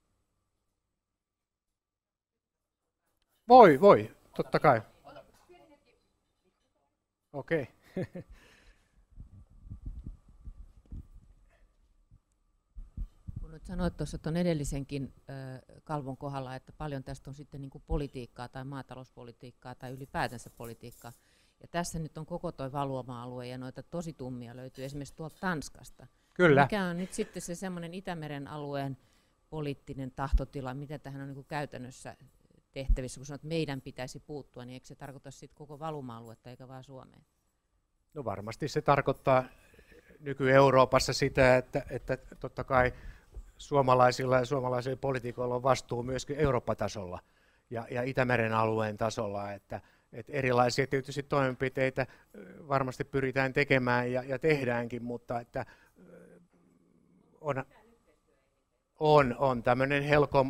Voi, voi, totta kai. Okei. Okay. Kun nyt sanoit tuossa tuon edellisenkin äh, kalvon kohdalla, että paljon tästä on sitten niin kuin politiikkaa tai maatalouspolitiikkaa tai ylipäätänsä politiikkaa. Ja tässä nyt on koko tuo valuma-alue ja noita tosi tummia löytyy esimerkiksi tuolta Tanskasta. Kyllä. Mikä on nyt sitten se semmoinen Itämeren alueen poliittinen tahtotila, mitä tähän on niin kuin käytännössä tehtävissä, kun sanot, että meidän pitäisi puuttua, niin eikö se tarkoita sitten koko valuma-aluetta eikä vaan Suomeen? No varmasti se tarkoittaa nyky-Euroopassa sitä, että, että totta kai suomalaisilla ja suomalaisilla poliitikoilla on vastuu myöskin Eurooppa-tasolla ja, ja Itämeren alueen tasolla, että että erilaisia tietysti toimenpiteitä varmasti pyritään tekemään ja, ja tehdäänkin, mutta että on, on, on tämmöinen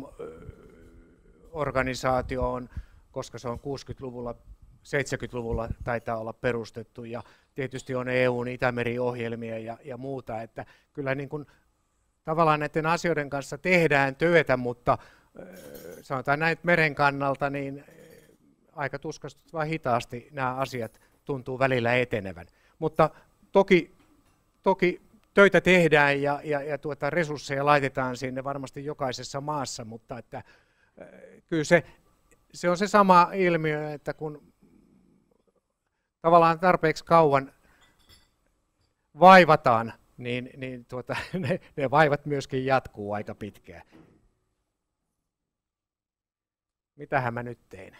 HELCOM-organisaatio, on, koska se on kuusikymmentäluvulla, seitsemänkymmentäluvulla taitaa olla perustettu ja tietysti on E U:n Itämeri-ohjelmia ja, ja muuta, että kyllä niin kuin tavallaan näiden asioiden kanssa tehdään työtä, mutta sanotaan näin meren kannalta, niin aika tuskasti vaan hitaasti nämä asiat tuntuu välillä etenevän. Mutta toki, toki töitä tehdään ja, ja, ja tuota resursseja laitetaan sinne varmasti jokaisessa maassa, mutta että, äh, kyllä se, se on se sama ilmiö, että kun tavallaan tarpeeksi kauan vaivataan, niin, niin tuota, ne, ne vaivat myöskin jatkuu aika pitkään. Mitähän mä nyt tein?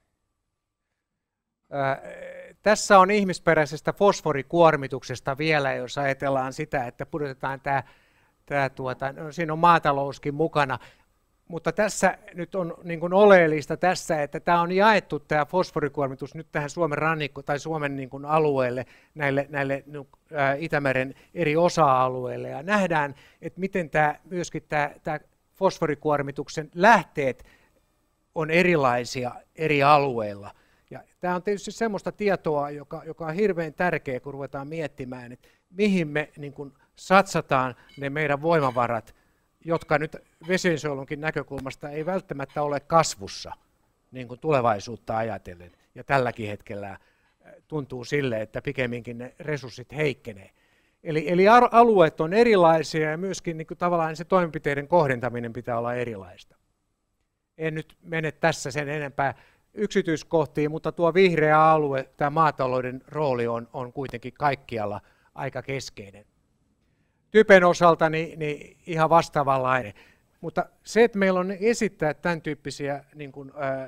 Tässä on ihmisperäisestä fosforikuormituksesta vielä, jos ajatellaan sitä, että pudotetaan tämä, tää tuota, no, siinä on maatalouskin mukana. Mutta tässä nyt on niin kuin oleellista tässä, että tämä on jaettu tämä fosforikuormitus nyt tähän Suomen rannikko tai Suomen niin kuin alueelle, näille, näille ää, Itämeren eri osa-alueille. Ja nähdään, että miten tämä, myöskin tämä, tämä fosforikuormituksen lähteet on erilaisia eri alueilla. Ja tämä on tietysti semmoista tietoa, joka, joka on hirveän tärkeää, kun ruvetaan miettimään, että mihin me niin kuin satsataan ne meidän voimavarat, jotka nyt vesiensuojelunkin näkökulmasta ei välttämättä ole kasvussa niin kuin tulevaisuutta ajatellen. Ja tälläkin hetkellä tuntuu sille, että pikemminkin ne resurssit heikkenee. Eli, eli alueet on erilaisia ja myöskin niin kuin tavallaan se toimenpiteiden kohdentaminen pitää olla erilaista. En nyt mene tässä sen enempää yksityiskohtiin, mutta tuo vihreä alue, tämä maatalouden rooli on, on kuitenkin kaikkialla aika keskeinen. Typen osalta niin, niin ihan vastaavanlainen. Mutta se, että meillä on esittää tämän tyyppisiä niin kuin, ää,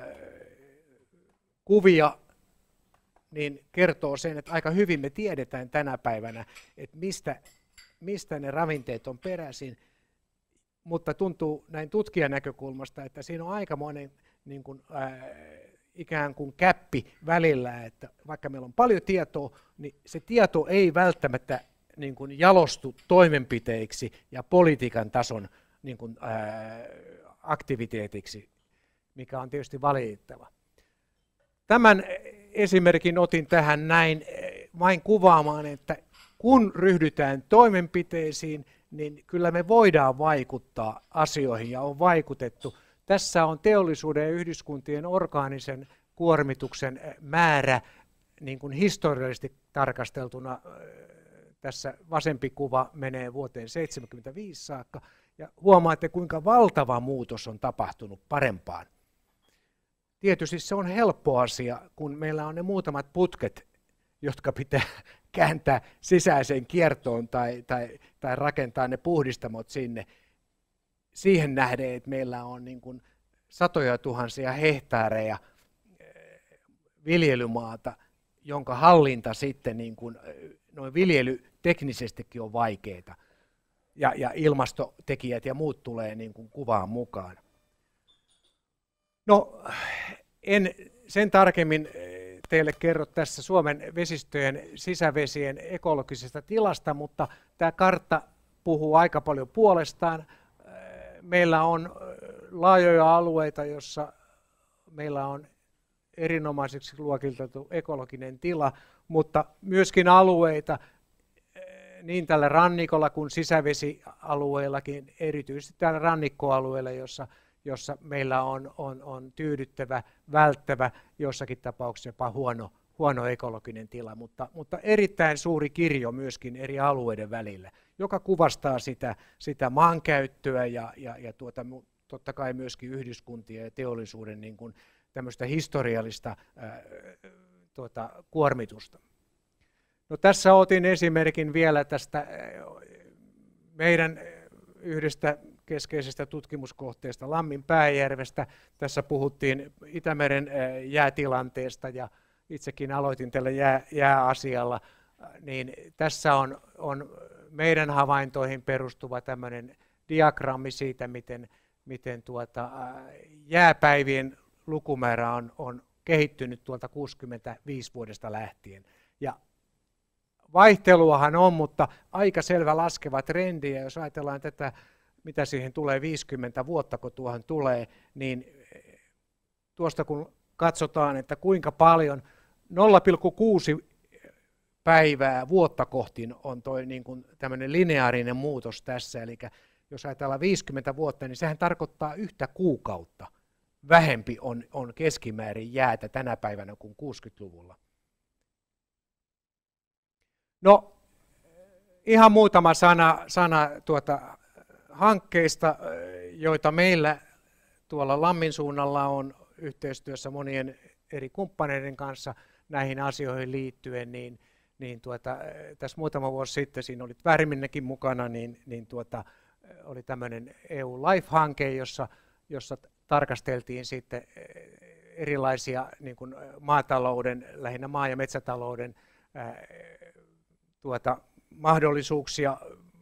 kuvia, niin kertoo sen, että aika hyvin me tiedetään tänä päivänä, että mistä, mistä ne ravinteet on peräisin. Mutta tuntuu näin tutkijan näkökulmasta, että siinä on aikamoinen niin kuin, ää, ikään kuin käppi välillä, että vaikka meillä on paljon tietoa, niin se tieto ei välttämättä niin kuin jalostu toimenpiteiksi ja politiikan tason niin kuin, ää, aktiviteetiksi, mikä on tietysti valitettava. Tämän esimerkin otin tähän näin vain kuvaamaan, että kun ryhdytään toimenpiteisiin, niin kyllä me voidaan vaikuttaa asioihin ja on vaikutettu. Tässä on teollisuuden ja yhdyskuntien orgaanisen kuormituksen määrä niin kuin historiallisesti tarkasteltuna. Tässä vasempi kuva menee vuoteen seitsemänkymmentäviisi saakka ja huomaatte, kuinka valtava muutos on tapahtunut parempaan. Tietysti se on helppo asia, kun meillä on ne muutamat putket, jotka pitää kääntää sisäiseen kiertoon tai, tai, tai rakentaa ne puhdistamot sinne. Siihen nähden, että meillä on niin kuin satoja tuhansia hehtaareja viljelymaata, jonka hallinta sitten niin kuin, noin viljelyteknisestikin on vaikeaa. Ja, ja ilmastotekijät ja muut tulee niin kuin kuvaan mukaan. No, en sen tarkemmin teille kerro tässä Suomen vesistöjen sisävesien ekologisesta tilasta, mutta tämä kartta puhuu aika paljon puolestaan. Meillä on laajoja alueita, joissa meillä on erinomaiseksi luokiteltu ekologinen tila, mutta myöskin alueita niin tällä rannikolla kuin sisävesialueillakin, erityisesti täällä rannikkoalueella, jossa, jossa meillä on, on, on tyydyttävä, välttävä, jossakin tapauksessa jopa huono, huono ekologinen tila, mutta, mutta erittäin suuri kirjo myöskin eri alueiden välillä, joka kuvastaa sitä, sitä maankäyttöä ja, ja, ja tuota, totta kai myöskin yhdyskuntien ja teollisuuden niin kuin tämmöistä historiallista ää, tuota, kuormitusta. No, tässä otin esimerkin vielä tästä meidän yhdestä keskeisestä tutkimuskohteesta Lammin Pääjärvestä. Tässä puhuttiin Itämeren jäätilanteesta ja itsekin aloitin tällä jää, jääasialla. Niin tässä on, on meidän havaintoihin perustuva tämmöinen diagrammi siitä, miten, miten tuota, jääpäivien lukumäärä on, on kehittynyt tuolta kuusikymmentäviisi vuodesta lähtien. Ja vaihteluahan on, mutta aika selvä laskeva trendi, ja jos ajatellaan tätä, mitä siihen tulee viisikymmentä vuotta, kun tuohon tulee, niin tuosta kun katsotaan, että kuinka paljon nolla pilkku kuusi päivää vuotta kohti on toi niin kuin tämmöinen lineaarinen muutos tässä, eli jos ajatellaan viisikymmentä vuotta, niin sehän tarkoittaa yhtä kuukautta vähempi on, on keskimäärin jäätä tänä päivänä kuin kuusikymmentäluvulla. No, ihan muutama sana, sana tuota, hankkeista, joita meillä tuolla Lammin suunnalla on yhteistyössä monien eri kumppaneiden kanssa näihin asioihin liittyen, niin, niin tuota, tässä muutama vuosi sitten, siinä oli Väriminenkin mukana, niin, niin tuota, oli tämmöinen E U Life-hanke, jossa, jossa tarkasteltiin sitten erilaisia niin kuin maatalouden, lähinnä maa- ja metsätalouden ää, tuota, mahdollisuuksia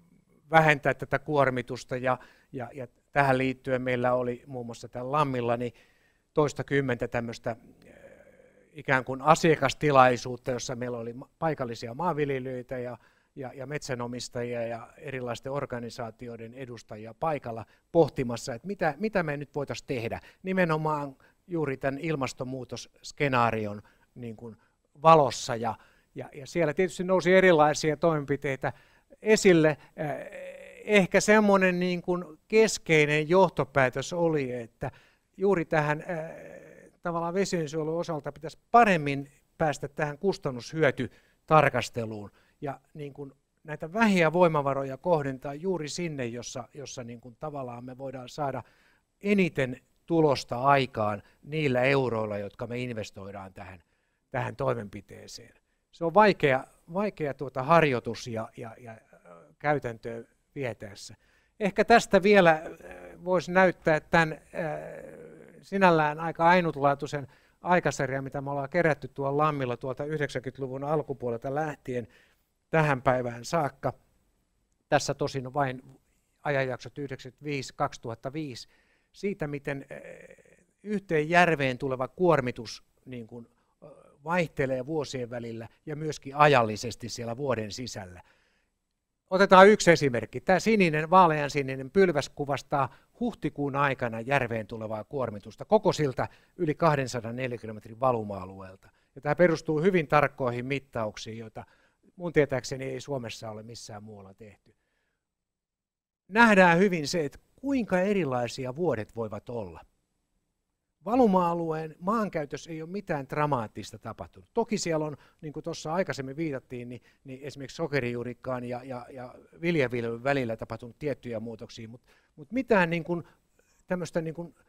vähentää tätä kuormitusta ja, ja, ja tähän liittyen meillä oli muun muassa täällä Lammilla niin toista kymmentä tämmöistä ikään kuin asiakastilaisuutta, jossa meillä oli paikallisia maanviljelijöitä ja, ja, ja metsänomistajia ja erilaisten organisaatioiden edustajia paikalla pohtimassa, että mitä, mitä me nyt voitaisiin tehdä nimenomaan juuri tämän ilmastonmuutosskenaarion niin kuin valossa. Ja, ja, ja siellä tietysti nousi erilaisia toimenpiteitä esille. Ehkä semmoinen niin kuin keskeinen johtopäätös oli, että juuri tähän tavallaan vesiensuojelun osalta pitäisi paremmin päästä tähän kustannushyötytarkasteluun ja niin kuin näitä vähiä voimavaroja kohdentaa juuri sinne, jossa, jossa niin kuin tavallaan me voidaan saada eniten tulosta aikaan niillä euroilla, jotka me investoidaan tähän, tähän toimenpiteeseen. Se on vaikea, vaikea tuota harjoitus ja, ja, ja käytäntöä vietäessä. Ehkä tästä vielä voisi näyttää tämän sinällään aika ainutlaatuisen aikasarjan, mitä me ollaan kerätty tuolla Lammilla tuolta yhdeksänkymmentäluvun alkupuolelta lähtien tähän päivään saakka. Tässä tosin on vain ajanjaksot yhdeksänkymmentäviisi kaksituhattaviisi siitä, miten yhteen järveen tuleva kuormitus niin kuin vaihtelee vuosien välillä ja myöskin ajallisesti siellä vuoden sisällä. Otetaan yksi esimerkki. Tämä sininen, vaaleansininen pylväs kuvastaa huhtikuun aikana järveen tulevaa kuormitusta koko siltä yli kaksisataa kilometrin valuma-alueelta. Ja tämä perustuu hyvin tarkkoihin mittauksiin, joita mun tietääkseni ei Suomessa ole missään muualla tehty. Nähdään hyvin se, että kuinka erilaisia vuodet voivat olla. Valuma-alueen maankäytössä ei ole mitään dramaattista tapahtunut. Toki siellä on, niin kuin tuossa aikaisemmin viitattiin, niin, niin esimerkiksi sokerijuurikkaan ja, ja, ja viljaviljelyn välillä tapahtunut tiettyjä muutoksia, mutta, mutta mitään niin kuin, tämmöistä niin kuin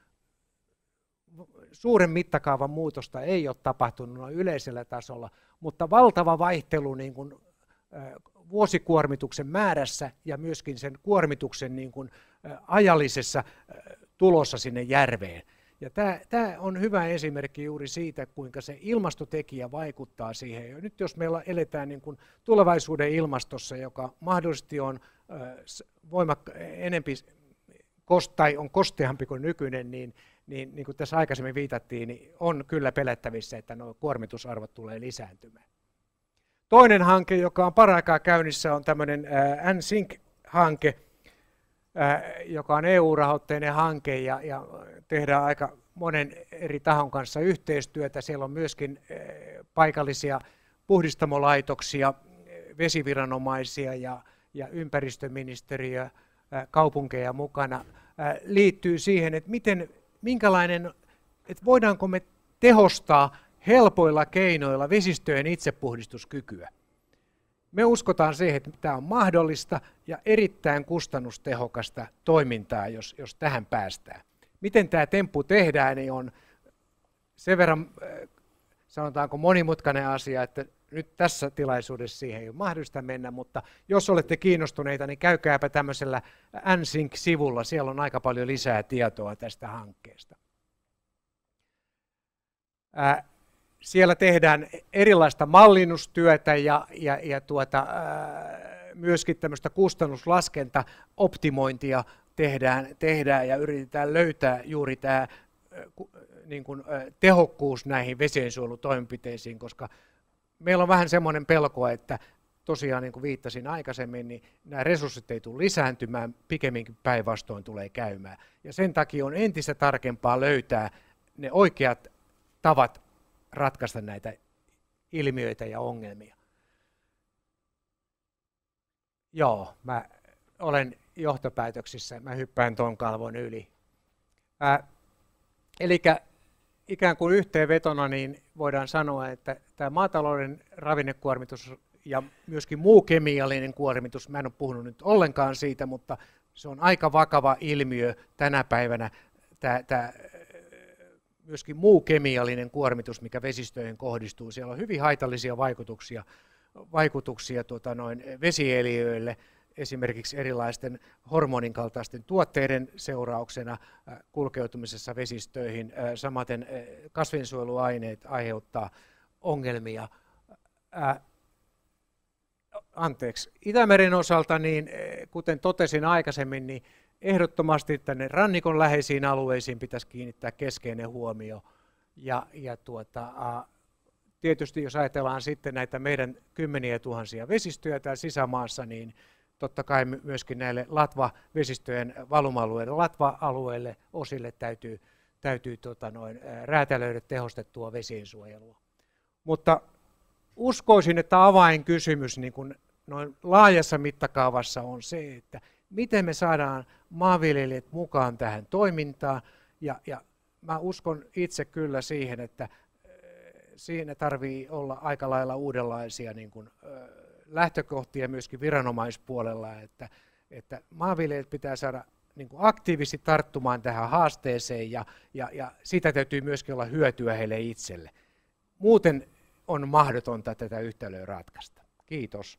suuren mittakaavan muutosta ei ole tapahtunut noin yleisellä tasolla, mutta valtava vaihtelu niin kuin, äh, vuosikuormituksen määrässä ja myöskin sen kuormituksen niin kuin, äh, ajallisessa äh, tulossa sinne järveen. Ja tämä, tämä on hyvä esimerkki juuri siitä, kuinka se ilmastotekijä vaikuttaa siihen. Ja nyt jos meillä eletään niin kuin tulevaisuuden ilmastossa, joka mahdollisesti on, äh, voimakka- enempi kost- tai on kosteampi kuin nykyinen, niin, niin, niin kuin tässä aikaisemmin viitattiin, niin on kyllä pelättävissä, että nuo kuormitusarvot tulee lisääntymään. Toinen hanke, joka on paraikaa käynnissä, on tämmöinen äh, N Sync-hanke, joka on E U-rahoitteinen hanke ja, ja tehdään aika monen eri tahon kanssa yhteistyötä. Siellä on myöskin paikallisia puhdistamolaitoksia, vesiviranomaisia ja, ja ympäristöministeriö, kaupunkeja mukana. Liittyy siihen, että miten, minkälainen, että voidaanko me tehostaa helpoilla keinoilla vesistöjen itsepuhdistuskykyä. Me uskotaan siihen, että tämä on mahdollista ja erittäin kustannustehokasta toimintaa, jos, jos tähän päästään. Miten tämä temppu tehdään, niin on sen verran, sanotaanko, monimutkainen asia, että nyt tässä tilaisuudessa siihen ei ole mahdollista mennä, mutta jos olette kiinnostuneita, niin käykääpä tämmöisellä N Sync-sivulla, siellä on aika paljon lisää tietoa tästä hankkeesta. Ää, Siellä tehdään erilaista mallinnustyötä ja, ja, ja tuota, ää, myöskin tämmöistä kustannuslaskenta-optimointia tehdään, tehdään ja yritetään löytää juuri tämä ää, niin kuin, ää, tehokkuus näihin vesiensuojelutoimenpiteisiin, koska meillä on vähän semmoinen pelko, että tosiaan niin kuin viittasin aikaisemmin, niin nämä resurssit ei tule lisääntymään, pikemminkin päinvastoin tulee käymään. Ja sen takia on entistä tarkempaa löytää ne oikeat tavat ratkaista näitä ilmiöitä ja ongelmia. Joo, mä olen johtopäätöksissä, mä hyppään tuon kalvon yli. Ää, eli ikään kuin yhteenvetona niin voidaan sanoa, että tämä maatalouden ravinnekuormitus ja myöskin muu kemiallinen kuormitus, mä en ole puhunut nyt ollenkaan siitä, mutta se on aika vakava ilmiö tänä päivänä, tämä, tämä myöskin muu kemiallinen kuormitus, mikä vesistöihin kohdistuu. Siellä on hyvin haitallisia vaikutuksia, vaikutuksia tuota noin vesieliöille, esimerkiksi erilaisten hormonin kaltaisten tuotteiden seurauksena kulkeutumisessa vesistöihin. Samaten kasvinsuojeluaineet aiheuttaa ongelmia. anteeksi, Itämeren osalta, niin kuten totesin aikaisemmin, niin ehdottomasti tänne rannikon läheisiin alueisiin pitäisi kiinnittää keskeinen huomio. Ja, ja tuota, tietysti jos ajatellaan sitten näitä meidän kymmeniä tuhansia vesistöjä täällä sisämaassa, niin totta kai myöskin näille Latva-vesistöjen valuma-alueille, Latva-alueille osille täytyy, täytyy tota noin, räätälöidä tehostettua vesiensuojelua. Mutta uskoisin, että avainkysymys niin kuin noin laajassa mittakaavassa on se, että miten me saadaan maanviljelijät mukaan tähän toimintaan. Ja, ja mä uskon itse kyllä siihen, että siinä tarvii olla aika lailla uudenlaisia niin kuin, lähtökohtia myöskin viranomaispuolella, että, että maanviljelijät pitää saada niin kuin aktiivisesti tarttumaan tähän haasteeseen ja, ja, ja siitä täytyy myöskin olla hyötyä heille itselle. Muuten on mahdotonta tätä yhtälöä ratkaista. Kiitos.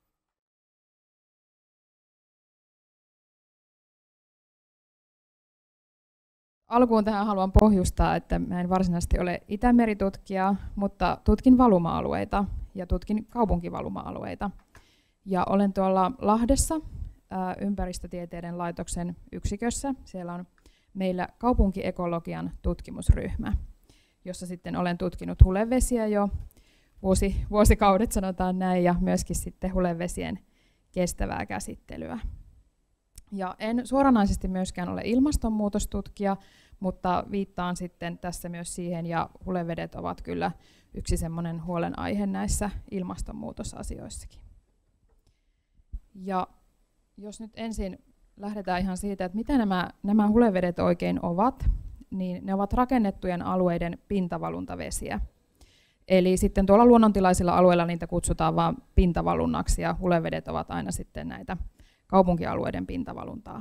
Alkuun tähän haluan pohjustaa, että mä en varsinaisesti ole Itämeritutkija, mutta tutkin valuma-alueita ja tutkin kaupunkivaluma-alueita. Ja olen tuolla Lahdessa ää, ympäristötieteiden laitoksen yksikössä. Siellä on meillä kaupunkiekologian tutkimusryhmä, jossa sitten olen tutkinut hulevesiä jo vuosi, vuosikaudet, sanotaan näin, ja myöskin sitten hulevesien kestävää käsittelyä. Ja en suoranaisesti myöskään ole ilmastonmuutostutkija, mutta viittaan sitten tässä myös siihen, ja hulevedet ovat kyllä yksi semmoinen huolenaihe näissä ilmastonmuutosasioissakin. Ja jos nyt ensin lähdetään ihan siitä, että mitä nämä, nämä hulevedet oikein ovat, niin ne ovat rakennettujen alueiden pintavaluntavesiä. Eli sitten tuolla luonnontilaisilla alueilla niitä kutsutaan vain pintavalunnaksi, ja hulevedet ovat aina sitten näitä kaupunkialueiden pintavaluntaa.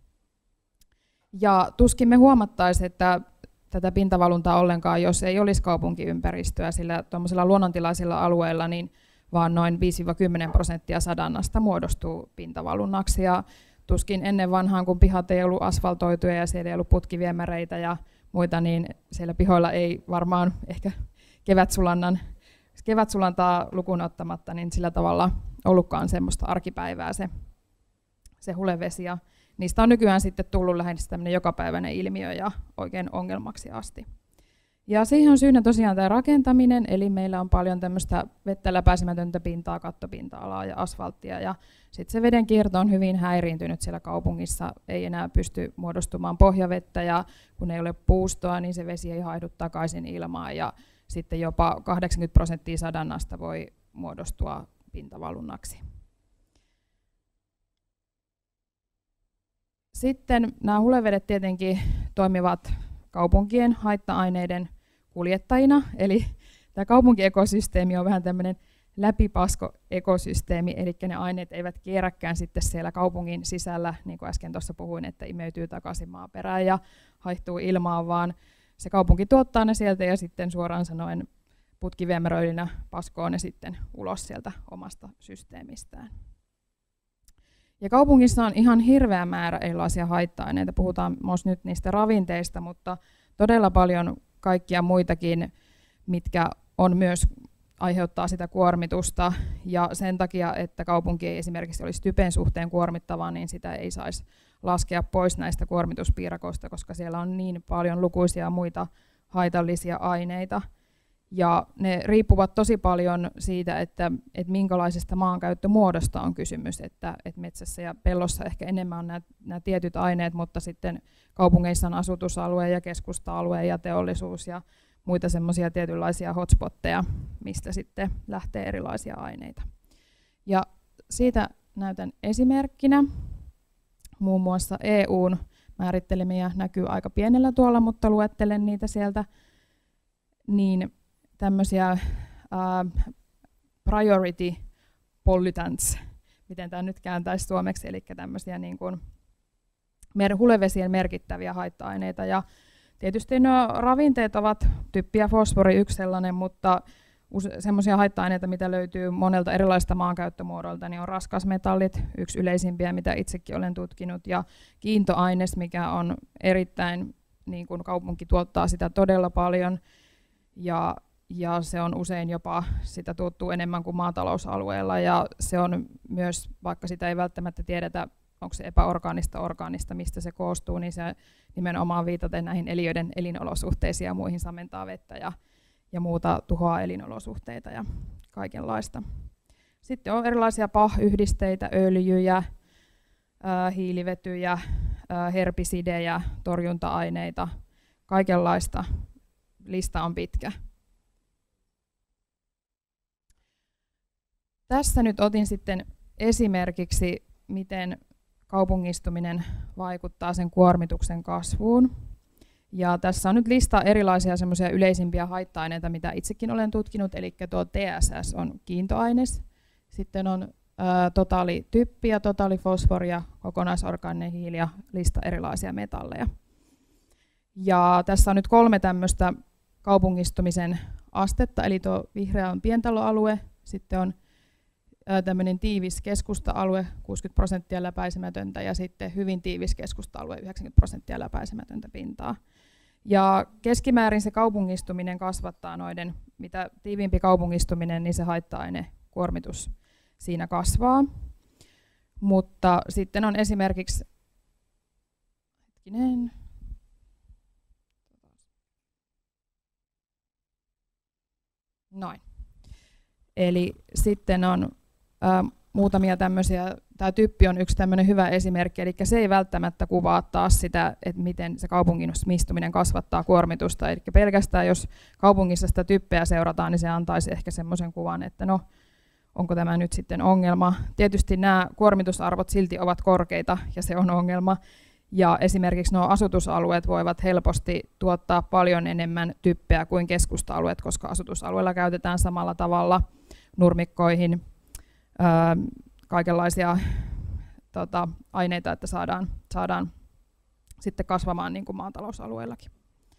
Ja tuskin me huomattaisiin, että tätä pintavaluntaa ollenkaan, jos ei olisi kaupunkiympäristöä, sillä tuollaisilla luonnontilaisilla alueilla niin vaan noin viisi kymmenen prosenttia sadannasta muodostuu pintavalunnaksi. Ja tuskin ennen vanhaan, kun pihat ei ollut asfaltoituja ja siellä ei ollut putkiviemäreitä ja muita, niin siellä pihoilla ei varmaan ehkä kevätsulannan, kevätsulantaa lukuun ottamatta, niin sillä tavalla ollutkaan semmoista arkipäivää se, se hulevesi. Ja niistä on nykyään sitten tullut lähes tämmöinen jokapäiväinen ilmiö ja oikein ongelmaksi asti. Ja siihen on syynä tosiaan tämä rakentaminen, eli meillä on paljon tämmöistä vettä läpäisemätöntä pintaa, kattopinta-alaa ja asfalttia, ja sitten se veden kierto on hyvin häiriintynyt siellä kaupungissa, ei enää pysty muodostumaan pohjavettä, ja kun ei ole puustoa, niin se vesi ei haihdu takaisin ilmaan, ja sitten jopa kahdeksankymmentä prosenttia sadannasta voi muodostua pintavalunnaksi. Sitten nämä hulevedet tietenkin toimivat kaupunkien haitta-aineiden kuljettajina, eli tämä kaupunkiekosysteemi on vähän tämmöinen läpipasko-ekosysteemi, eli ne aineet eivät kierräkään sitten siellä kaupungin sisällä, niin kuin äsken tuossa puhuin, että imeytyy takaisin maaperään ja haihtuu ilmaan, vaan se kaupunki tuottaa ne sieltä ja sitten suoraan sanoen putkiviemäroidina paskoo ne sitten ulos sieltä omasta systeemistään. Ja kaupungissa on ihan hirveä määrä erilaisia haitta-aineita. Puhutaan myös nyt niistä ravinteista, mutta todella paljon kaikkia muitakin, mitkä on myös aiheuttaa sitä kuormitusta. Ja sen takia, että kaupunki ei esimerkiksi olisi typen suhteen kuormittavaa, niin sitä ei saisi laskea pois näistä kuormituspiirakoista, koska siellä on niin paljon lukuisia muita haitallisia aineita. Ja ne riippuvat tosi paljon siitä, että, että minkälaisesta maankäyttömuodosta on kysymys. Että, että metsässä ja pellossa ehkä enemmän on nämä, nämä tietyt aineet, mutta sitten kaupungeissa on asutusalue ja keskusta-alue ja teollisuus ja muita semmoisia tietynlaisia hotspotteja, mistä sitten lähtee erilaisia aineita. Ja siitä näytän esimerkkinä. Muun muassa E U:n määrittelemiä näkyy aika pienellä tuolla, mutta luettelen niitä sieltä. Niin tämmöisiä uh, priority pollutants, miten tämä nyt kääntäisi suomeksi, eli tämmöisiä niin kuin mer- hulevesien merkittäviä haitta-aineita. Ja tietysti nuo ravinteet ovat typpi ja fosfori yksi sellainen, mutta semmoisia haitta-aineita, mitä löytyy monelta erilaista maankäyttömuodolta, niin on raskasmetallit, yksi yleisimpiä, mitä itsekin olen tutkinut, ja kiintoaines, mikä on erittäin, niin kuin kaupunki tuottaa sitä todella paljon, ja ja se on usein jopa, sitä tuottuu enemmän kuin maatalousalueella, ja se on myös, vaikka sitä ei välttämättä tiedetä, onko se epäorgaanista, orgaanista, mistä se koostuu, niin se nimenomaan viitaten näihin eliöiden elinolosuhteisiin ja muihin samentaa vettä ja, ja muuta tuhoaa elinolosuhteita ja kaikenlaista. Sitten on erilaisia pah-yhdisteitä, öljyjä, ää, hiilivetyjä, ää, herbisidejä, torjunta-aineita, kaikenlaista. Lista on pitkä. Tässä nyt otin sitten esimerkiksi, miten kaupungistuminen vaikuttaa sen kuormituksen kasvuun. Ja tässä on nyt lista erilaisia semmoisia yleisimpiä haitta-aineita, mitä itsekin olen tutkinut, eli tuo T S S on kiintoaines. Sitten on ää, totaalityppi ja totaalifosfori ja kokonaisorgaaninen hiili ja lista erilaisia metalleja. Ja tässä on nyt kolme tämmöistä kaupungistumisen astetta, eli tuo vihreä on pientaloalue, sitten on ää, tämmöinen tiivis keskusta-alue, kuusikymmentä prosenttia läpäisemätöntä, ja sitten hyvin tiivis keskusta-alue, yhdeksänkymmentä prosenttia läpäisemätöntä pintaa. Ja keskimäärin se kaupungistuminen kasvattaa noiden, mitä tiiviimpi kaupungistuminen, niin se haitta-aine kuormitus siinä kasvaa. Mutta sitten on esimerkiksi, hetkinen, noin. Eli sitten on ä, muutamia tämmöisiä, tämä typpi on yksi tämmöinen hyvä esimerkki, eli se ei välttämättä kuvaa taas sitä, että miten se kaupungistuminen kasvattaa kuormitusta. Eli pelkästään jos kaupungissa sitä typpeä seurataan, niin se antaisi ehkä semmoisen kuvan, että no, onko tämä nyt sitten ongelma. Tietysti nämä kuormitusarvot silti ovat korkeita, ja se on ongelma. Ja esimerkiksi nuo asutusalueet voivat helposti tuottaa paljon enemmän typpeä kuin keskusta-alueet, koska asutusalueella käytetään samalla tavalla nurmikkoihin ää, kaikenlaisia tota, aineita, että saadaan, saadaan sitten kasvamaan niin kuin maatalousalueillakin.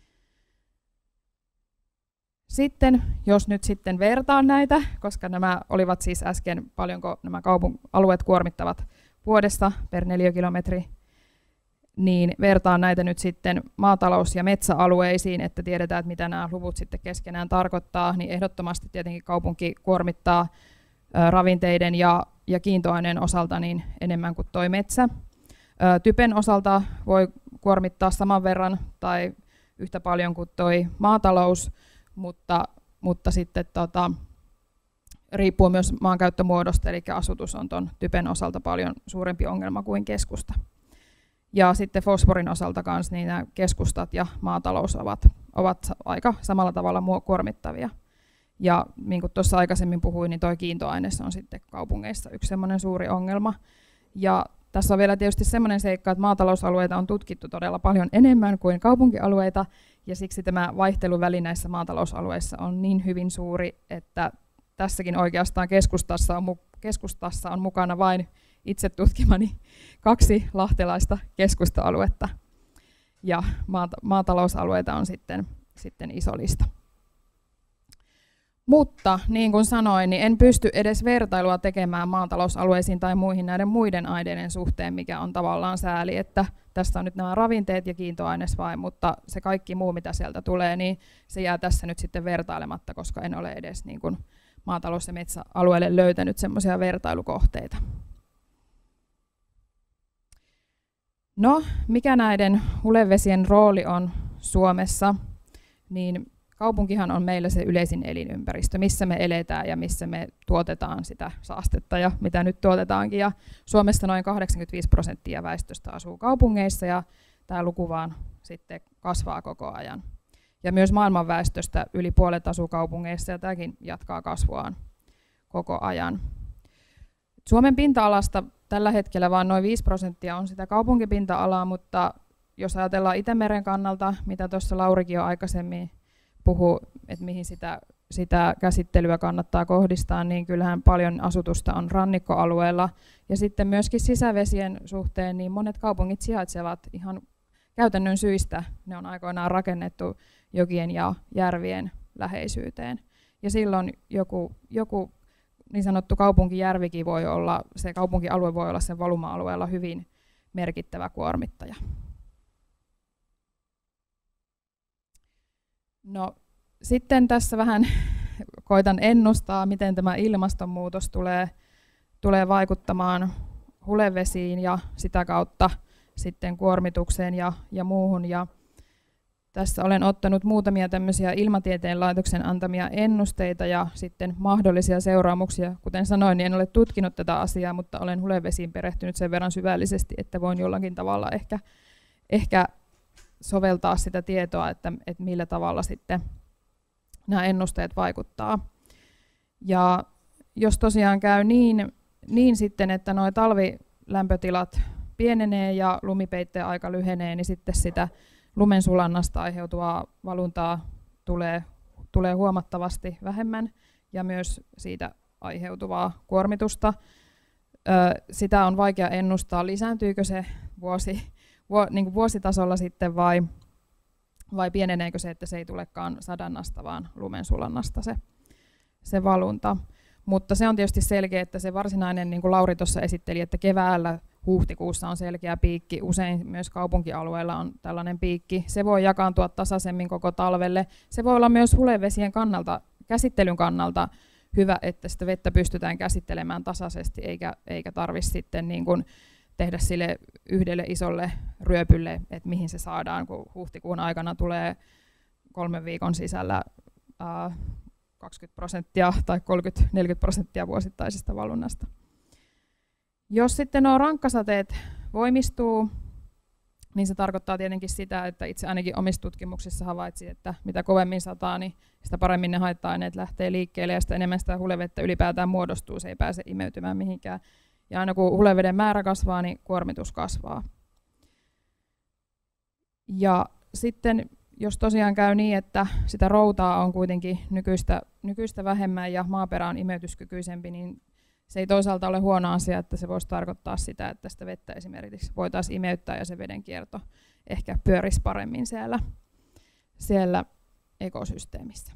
Sitten, jos nyt sitten vertaan näitä, koska nämä olivat siis äsken paljonko nämä kaupunkialueet kuormittavat vuodessa per neliökilometri, niin vertaan näitä nyt sitten maatalous- ja metsäalueisiin, että tiedetään, että mitä nämä luvut sitten keskenään tarkoittaa, niin ehdottomasti tietenkin kaupunki kuormittaa ä, ravinteiden ja, ja kiintoaineen osalta niin enemmän kuin tuo metsä. Ä, typen osalta voi kuormittaa saman verran tai yhtä paljon kuin tuo maatalous, mutta, mutta sitten tota, riippuu myös maankäyttömuodosta, eli asutus on tuon typen osalta paljon suurempi ongelma kuin keskusta. Ja sitten fosforin osalta kanssa niin nämä keskustat ja maatalous ovat, ovat aika samalla tavalla kuormittavia. Ja niin kuin tuossa aikaisemmin puhuin, niin tuo kiintoaine on sitten kaupungeissa yksi semmoinen suuri ongelma. Ja tässä on vielä tietysti semmoinen seikka, että maatalousalueita on tutkittu todella paljon enemmän kuin kaupunkialueita, ja siksi tämä vaihteluväli näissä maatalousalueissa on niin hyvin suuri, että tässäkin oikeastaan keskustassa on, keskustassa on mukana vain itse tutkimani kaksi lahtelaista keskusta-aluetta, ja maatalousalueita on sitten, sitten iso lista. Mutta niin kuin sanoin, niin en pysty edes vertailua tekemään maatalousalueisiin tai muihin näiden muiden aineiden suhteen, mikä on tavallaan sääli, että tässä on nyt nämä ravinteet ja kiintoaines vain, mutta se kaikki muu, mitä sieltä tulee, niin se jää tässä nyt sitten vertailematta, koska en ole edes niin kuin maatalous- ja metsäalueelle löytänyt semmoisia vertailukohteita. No, mikä näiden hulevesien rooli on Suomessa, niin kaupunkihan on meillä se yleisin elinympäristö, missä me eletään ja missä me tuotetaan sitä saastetta ja mitä nyt tuotetaankin. Ja Suomessa noin kahdeksankymmentäviisi prosenttia väestöstä asuu kaupungeissa ja tämä luku vaan sitten kasvaa koko ajan. Ja myös maailman väestöstä yli puolet asuu kaupungeissa ja tämäkin jatkaa kasvuaan koko ajan. Suomen pinta-alasta tällä hetkellä vain noin viisi prosenttia on sitä kaupunkipinta-alaa, mutta jos ajatellaan Itämeren kannalta, mitä tuossa Laurikin jo aikaisemmin puhui, että mihin sitä, sitä käsittelyä kannattaa kohdistaa, niin kyllähän paljon asutusta on rannikkoalueella. Ja sitten myöskin sisävesien suhteen, niin monet kaupungit sijaitsevat ihan käytännön syistä. Ne on aikoinaan rakennettu jokien ja järvien läheisyyteen. Ja silloin joku, joku niin sanottu kaupunkijärvikin voi olla, se kaupunkialue voi olla sen valuma-alueella hyvin merkittävä kuormittaja. No, sitten tässä vähän koitan ennustaa, miten tämä ilmastonmuutos tulee, tulee vaikuttamaan hulevesiin ja sitä kautta sitten kuormitukseen ja, ja muuhun. Ja tässä olen ottanut muutamia tämmöisiä Ilmatieteen laitoksen antamia ennusteita ja sitten mahdollisia seuraamuksia. Kuten sanoin, niin en ole tutkinut tätä asiaa, mutta olen hulevesiin perehtynyt sen verran syvällisesti, että voin jollakin tavalla ehkä, ehkä soveltaa sitä tietoa, että, että millä tavalla sitten nämä ennusteet vaikuttaa. Ja jos tosiaan käy niin, niin sitten, että nuo talvilämpötilat pienenee ja lumipeitteen aika lyhenee, niin sitten sitä lumen sulannasta aiheutuvaa valuntaa tulee, tulee huomattavasti vähemmän ja myös siitä aiheutuvaa kuormitusta. Ö, sitä on vaikea ennustaa, lisääntyykö se vuosi, vu, niin kuin vuositasolla sitten vai, vai pieneneekö se, että se ei tulekaan sadannasta, vaan lumen sulannasta se, se valunta. Mutta se on tietysti selkeä, että se varsinainen, niin kuin Lauri tuossa esitteli, että keväällä huhtikuussa on selkeä piikki, usein myös kaupunkialueella on tällainen piikki. Se voi jakaantua tasaisemmin koko talvelle. Se voi olla myös hulevesien kannalta, käsittelyn kannalta hyvä, että sitä vettä pystytään käsittelemään tasaisesti, eikä, eikä tarvitse sitten niin kuin tehdä sille yhdelle isolle ryöpylle, että mihin se saadaan, kun huhtikuun aikana tulee kolmen viikon sisällä ää, kaksikymmentä prosenttia tai kolmekymmentä neljäkymmentä prosenttia vuosittaisesta valunnasta. Jos sitten nuo rankkasateet voimistuu, niin se tarkoittaa tietenkin sitä, että itse ainakin omissa tutkimuksissa havaitsin, että mitä kovemmin sataa, niin sitä paremmin ne haitta-aineet lähtee liikkeelle ja sitä enemmän sitä hulevettä ylipäätään muodostuu, se ei pääse imeytymään mihinkään. Ja aina kun huleveden määrä kasvaa, niin kuormitus kasvaa. Ja sitten jos tosiaan käy niin, että sitä routaa on kuitenkin nykyistä, nykyistä vähemmän ja maaperä on imeytyskykyisempi, niin se ei toisaalta ole huono asia, että se voisi tarkoittaa sitä, että sitä vettä esimerkiksi voitaisiin imeyttää ja se vedenkierto ehkä pyörisi paremmin siellä, siellä ekosysteemissä.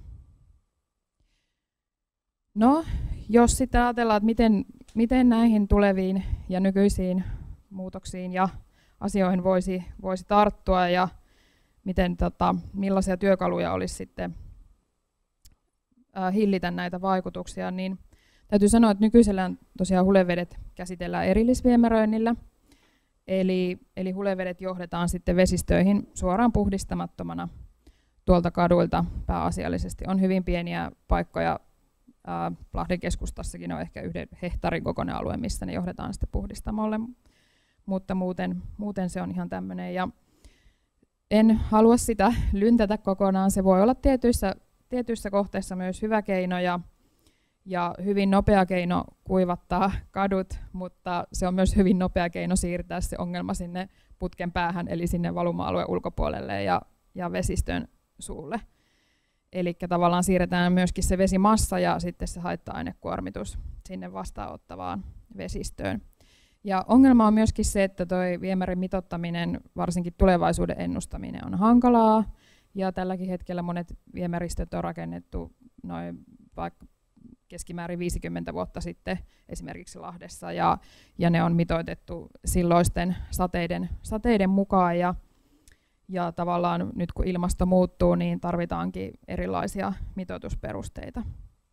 No, jos sitten ajatellaan, että miten, miten näihin tuleviin ja nykyisiin muutoksiin ja asioihin voisi, voisi tarttua ja miten, tota, millaisia työkaluja olisi sitten ää, hillitä näitä vaikutuksia, niin täytyy sanoa, että nykyisellään tosiaan hulevedet käsitellään erillisviemäröinnillä, eli, eli hulevedet johdetaan sitten vesistöihin suoraan puhdistamattomana tuolta kaduilta pääasiallisesti. On hyvin pieniä paikkoja, ää, Lahden keskustassakin on ehkä yhden hehtaarin kokoinen alue, missä ne johdetaan sitten puhdistamolle, mutta muuten, muuten se on ihan tämmöinen. Ja en halua sitä lyntätä kokonaan, se voi olla tietyissä, tietyissä kohteissa myös hyvä keino ja Ja hyvin nopea keino kuivattaa kadut, mutta se on myös hyvin nopea keino siirtää se ongelma sinne putken päähän, eli sinne valuma-alueen ulkopuolelle ja, ja vesistön suulle. Eli tavallaan siirretään myöskin se vesimassa ja sitten se haitta-ainekuormitus sinne vastaanottavaan vesistöön. Ja ongelma on myöskin se, että tuo viemärin mitoittaminen, varsinkin tulevaisuuden ennustaminen, on hankalaa. Ja tälläkin hetkellä monet viemäristöt on rakennettu noin vaikka keskimäärin viisikymmentä vuotta sitten esimerkiksi Lahdessa, ja, ja ne on mitoitettu silloisten sateiden, sateiden mukaan, ja, ja tavallaan nyt kun ilmasto muuttuu, niin tarvitaankin erilaisia mitoitusperusteita.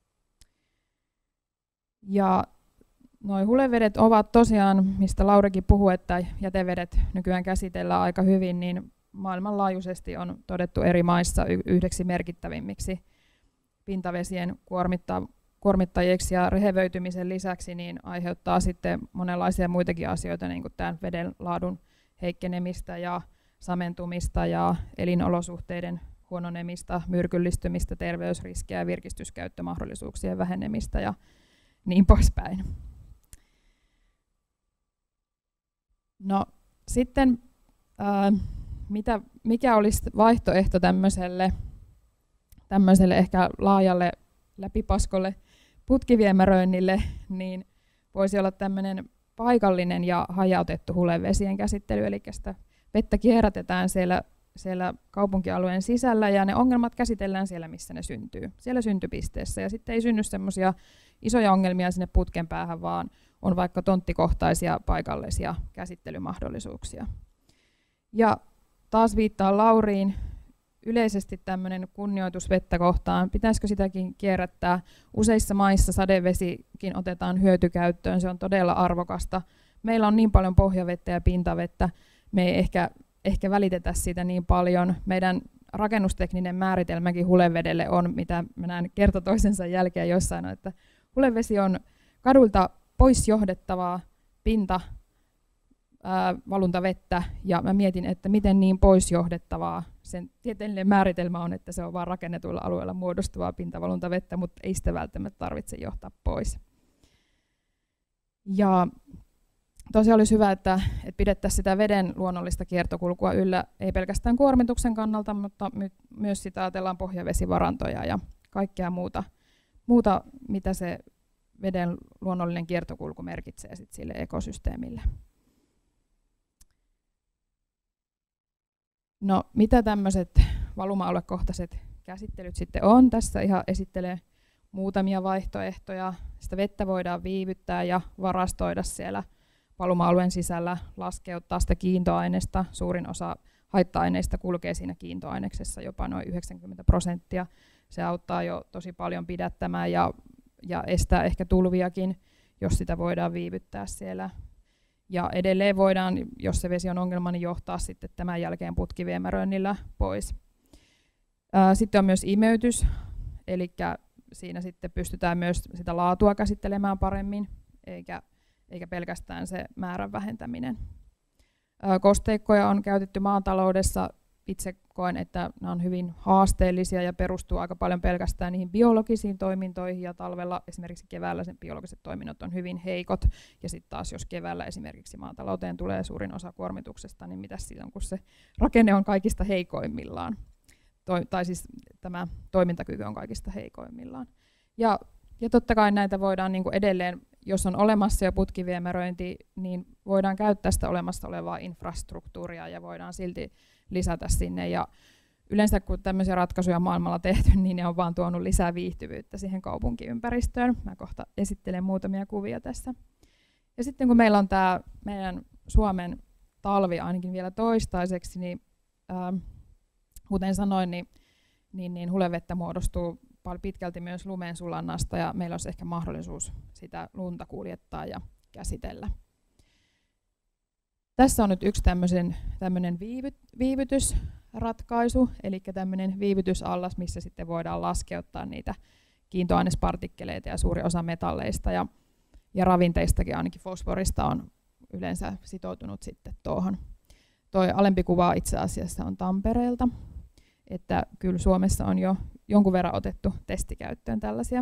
Ja nuo hulevedet ovat tosiaan, mistä Laurikin puhui, että jätevedet nykyään käsitellään aika hyvin, niin maailmanlaajuisesti on todettu eri maissa yhdeksi merkittävimmiksi pintavesien kuormittaa kuormittajiksi ja rehevöitymisen lisäksi niin aiheuttaa sitten monenlaisia muitakin asioita, niin kuin tämän veden laadun heikkenemistä ja samentumista ja elinolosuhteiden huononemista, myrkyllistymistä, terveysriskejä ja virkistyskäyttömahdollisuuksien vähenemistä ja niin poispäin. No sitten, ää, mitä, mikä olisi vaihtoehto tämmöiselle, tämmöiselle ehkä laajalle läpipaskolle putkiviemäröinnille, niin voisi olla tämmöinen paikallinen ja hajautettu hulevesien käsittely, eli sitä vettä kierrätetään siellä, siellä kaupunkialueen sisällä, ja ne ongelmat käsitellään siellä, missä ne syntyy, siellä syntypisteessä, ja sitten ei synny semmoisia isoja ongelmia sinne putken päähän, vaan on vaikka tonttikohtaisia paikallisia käsittelymahdollisuuksia. Ja taas viittaan Lauriin, yleisesti tämmöinen kunnioitus vettä kohtaan, pitäisikö sitäkin kierrättää? Useissa maissa sadevesikin otetaan hyötykäyttöön, se on todella arvokasta. Meillä on niin paljon pohjavettä ja pintavettä, me ei ehkä, ehkä välitetä siitä niin paljon. Meidän rakennustekninen määritelmäkin hulevedelle on, mitä mä näen kerta toisensa jälkeen jossain, on, että hulevesi on kadulta pois johdettavaa pinta ää, valuntavettä, ja mä mietin, että miten niin pois johdettavaa. Sen tieteellinen määritelmä on, että se on vain rakennetuilla alueilla muodostuvaa pintavaluntavettä, mutta ei sitä välttämättä tarvitse johtaa pois. Ja tosiaan olisi hyvä, että, että pidettäisiin sitä veden luonnollista kiertokulkua yllä, ei pelkästään kuormituksen kannalta, mutta my, myös sitä ajatellaan pohjavesivarantoja ja kaikkea muuta, muuta mitä se veden luonnollinen kiertokulku merkitsee sit sille ekosysteemille. No, mitä tämmöiset valuma-aluekohtaiset käsittelyt sitten on? Tässä ihan esittelee muutamia vaihtoehtoja. Sitä vettä voidaan viivyttää ja varastoida siellä valuma-alueen sisällä, laskeuttaa sitä kiintoaineesta. Suurin osa haitta-aineista kulkee siinä kiintoaineksessa, jopa noin yhdeksänkymmentä prosenttia. Se auttaa jo tosi paljon pidättämään ja, ja estää ehkä tulviakin, jos sitä voidaan viivyttää siellä. Ja edelleen voidaan, jos se vesi on ongelma, niin johtaa sitten tämän jälkeen putkiviemäröinnillä pois. Ää, sitten on myös imeytys, eli siinä sitten pystytään myös sitä laatua käsittelemään paremmin, eikä, eikä pelkästään se määrän vähentäminen. Ää, kosteikkoja on käytetty maataloudessa. Itse koen, että nämä on hyvin haasteellisia ja perustuu aika paljon pelkästään niihin biologisiin toimintoihin, ja talvella esimerkiksi keväällä sen biologiset toiminnot on hyvin heikot, ja sitten taas jos keväällä esimerkiksi maatalouteen tulee suurin osa kuormituksesta, niin mitä siitä on, kun se rakenne on kaikista heikoimmillaan, to- tai siis tämä toimintakyky on kaikista heikoimmillaan. Ja, ja totta kai näitä voidaan niin kuin edelleen, jos on olemassa jo putkiviemäröinti, niin voidaan käyttää sitä olemassa olevaa infrastruktuuria ja voidaan silti lisätä sinne. Ja yleensä kun tämmöisiä ratkaisuja maailmalla tehty, niin ne on vaan tuonut lisää viihtyvyyttä siihen kaupunkiympäristöön. Mä kohta esittelen muutamia kuvia tässä. Ja sitten kun meillä on tämä meidän Suomen talvi ainakin vielä toistaiseksi, niin ää, kuten sanoin, niin, niin, niin hulevettä muodostuu paljon pitkälti myös lumen sulannasta, ja meillä olisi ehkä mahdollisuus sitä lunta kuljettaa ja käsitellä. Tässä on nyt yksi tämmöinen viivy, viivytysratkaisu, eli tämmöinen viivytysallas, missä sitten voidaan laskeuttaa niitä kiintoainespartikkeleita ja suuri osa metalleista ja, ja ravinteistakin, ainakin fosforista on yleensä sitoutunut sitten tuohon. Tuo alempi kuva itse asiassa on Tampereelta, että kyllä Suomessa on jo jonkun verran otettu testikäyttöön tällaisia.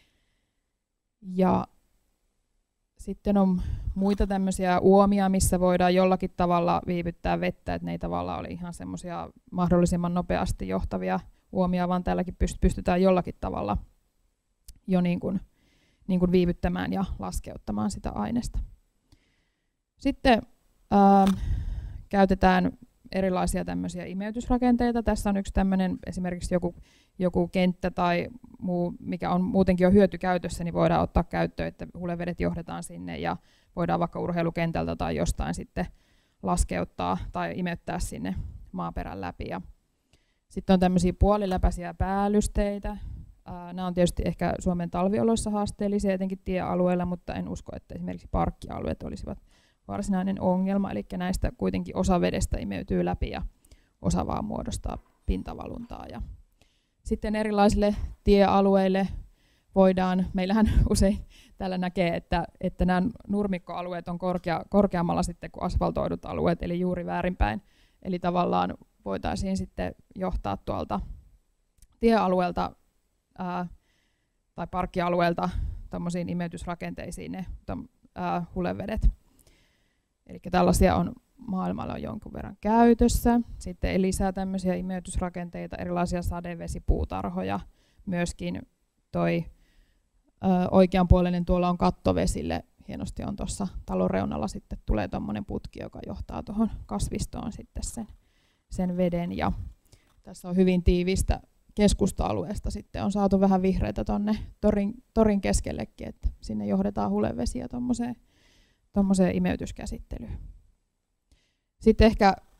Ja sitten on muita tämmöisiä uomia, missä voidaan jollakin tavalla viivyttää vettä, että ne ei tavallaan ole ihan semmoisia mahdollisimman nopeasti johtavia uomia, vaan tälläkin pystytään jollakin tavalla jo niin kuin, niin kuin viivyttämään ja laskeuttamaan sitä aineesta. Sitten ää, käytetään erilaisia tämmöisiä imeytysrakenteita. Tässä on yksi tämmöinen, esimerkiksi joku, joku kenttä tai muu, mikä on muutenkin jo hyötykäytössä, niin voidaan ottaa käyttöön, että hulevedet johdetaan sinne ja voidaan vaikka urheilukentältä tai jostain sitten laskeuttaa tai imeyttää sinne maaperän läpi. Ja sitten on tämmöisiä puoliläpäisiä päällysteitä. Nämä on tietysti ehkä Suomen talvioloissa haasteellisia, etenkin tiealueilla, mutta en usko, että esimerkiksi parkkialueet olisivat varsinainen ongelma, eli näistä kuitenkin osa vedestä imeytyy läpi ja osa vaan muodostaa pintavaluntaa. Ja sitten erilaisille tiealueille voidaan, meillähän usein täällä näkee, että, että nämä nurmikkoalueet on korkea, korkeammalla sitten kuin asfaltoidut alueet, eli juuri väärinpäin. Eli tavallaan voitaisiin sitten johtaa tuolta tiealueelta ää, tai parkkialueelta tuommoisiin imeytysrakenteisiin ne ää, hulevedet. Eli tällaisia on maailmalla jonkun verran käytössä. Sitten lisää tämmöisiä imeytysrakenteita, erilaisia sadevesipuutarhoja. Myöskin toi ö, oikeanpuoleinen tuolla on kattovesille. Hienosti on tuossa talon reunalla sitten tulee tuommoinen putki, joka johtaa tuohon kasvistoon sitten sen, sen veden. Ja tässä on hyvin tiivistä keskusta-alueesta sitten on saatu vähän vihreitä tuonne torin, torin keskellekin, että sinne johdetaan hulevesiä tuommoiseen tuommoiseen imeytyskäsittelyyn. Sitten ehkä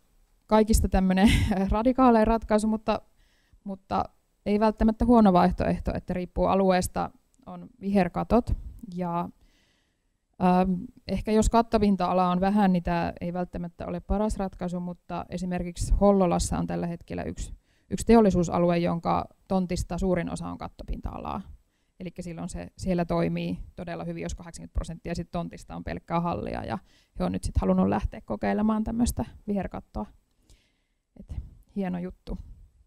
kaikista tämmöinen radikaalein ratkaisu, mutta, mutta ei välttämättä huono vaihtoehto, että riippuu alueesta, on viherkatot. Ja ähm, ehkä jos kattopinta-ala on vähän, niin tämä ei välttämättä ole paras ratkaisu, mutta esimerkiksi Hollolassa on tällä hetkellä yksi, yksi teollisuusalue, jonka tontista suurin osa on kattopinta-alaa. Eli silloin se siellä toimii todella hyvin, jos kahdeksankymmentä prosenttia sit tontista on pelkkää hallia, ja he on nyt sitten halunnut lähteä kokeilemaan tämmöistä viherkattoa. Et hieno juttu.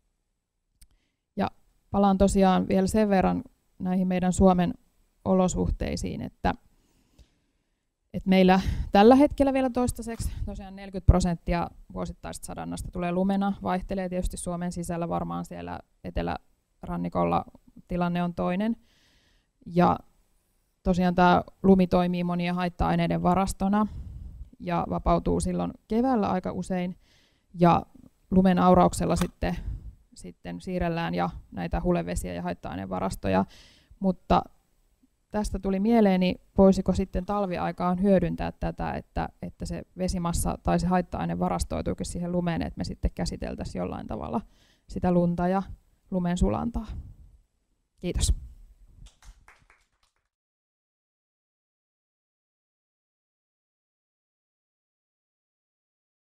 Ja palaan tosiaan vielä sen verran näihin meidän Suomen olosuhteisiin, että, että meillä tällä hetkellä vielä toistaiseksi tosiaan neljäkymmentä prosenttia vuosittaisesta sadannasta tulee lumena, vaihtelee tietysti Suomen sisällä, varmaan siellä etelärannikolla tilanne on toinen. Ja tosiaan tämä lumi toimii monien haitta-aineiden varastona ja vapautuu silloin keväällä aika usein, ja lumen aurauksella sitten, sitten siirrellään ja näitä hulevesiä ja haitta-ainevarastoja, mutta tästä tuli mieleeni, voisiko sitten talviaikaan hyödyntää tätä, että, että se vesimassa tai se haitta-aine varastoituukin siihen lumeen, että me sitten käsiteltäisiin jollain tavalla sitä lunta ja lumen sulantaa. Kiitos.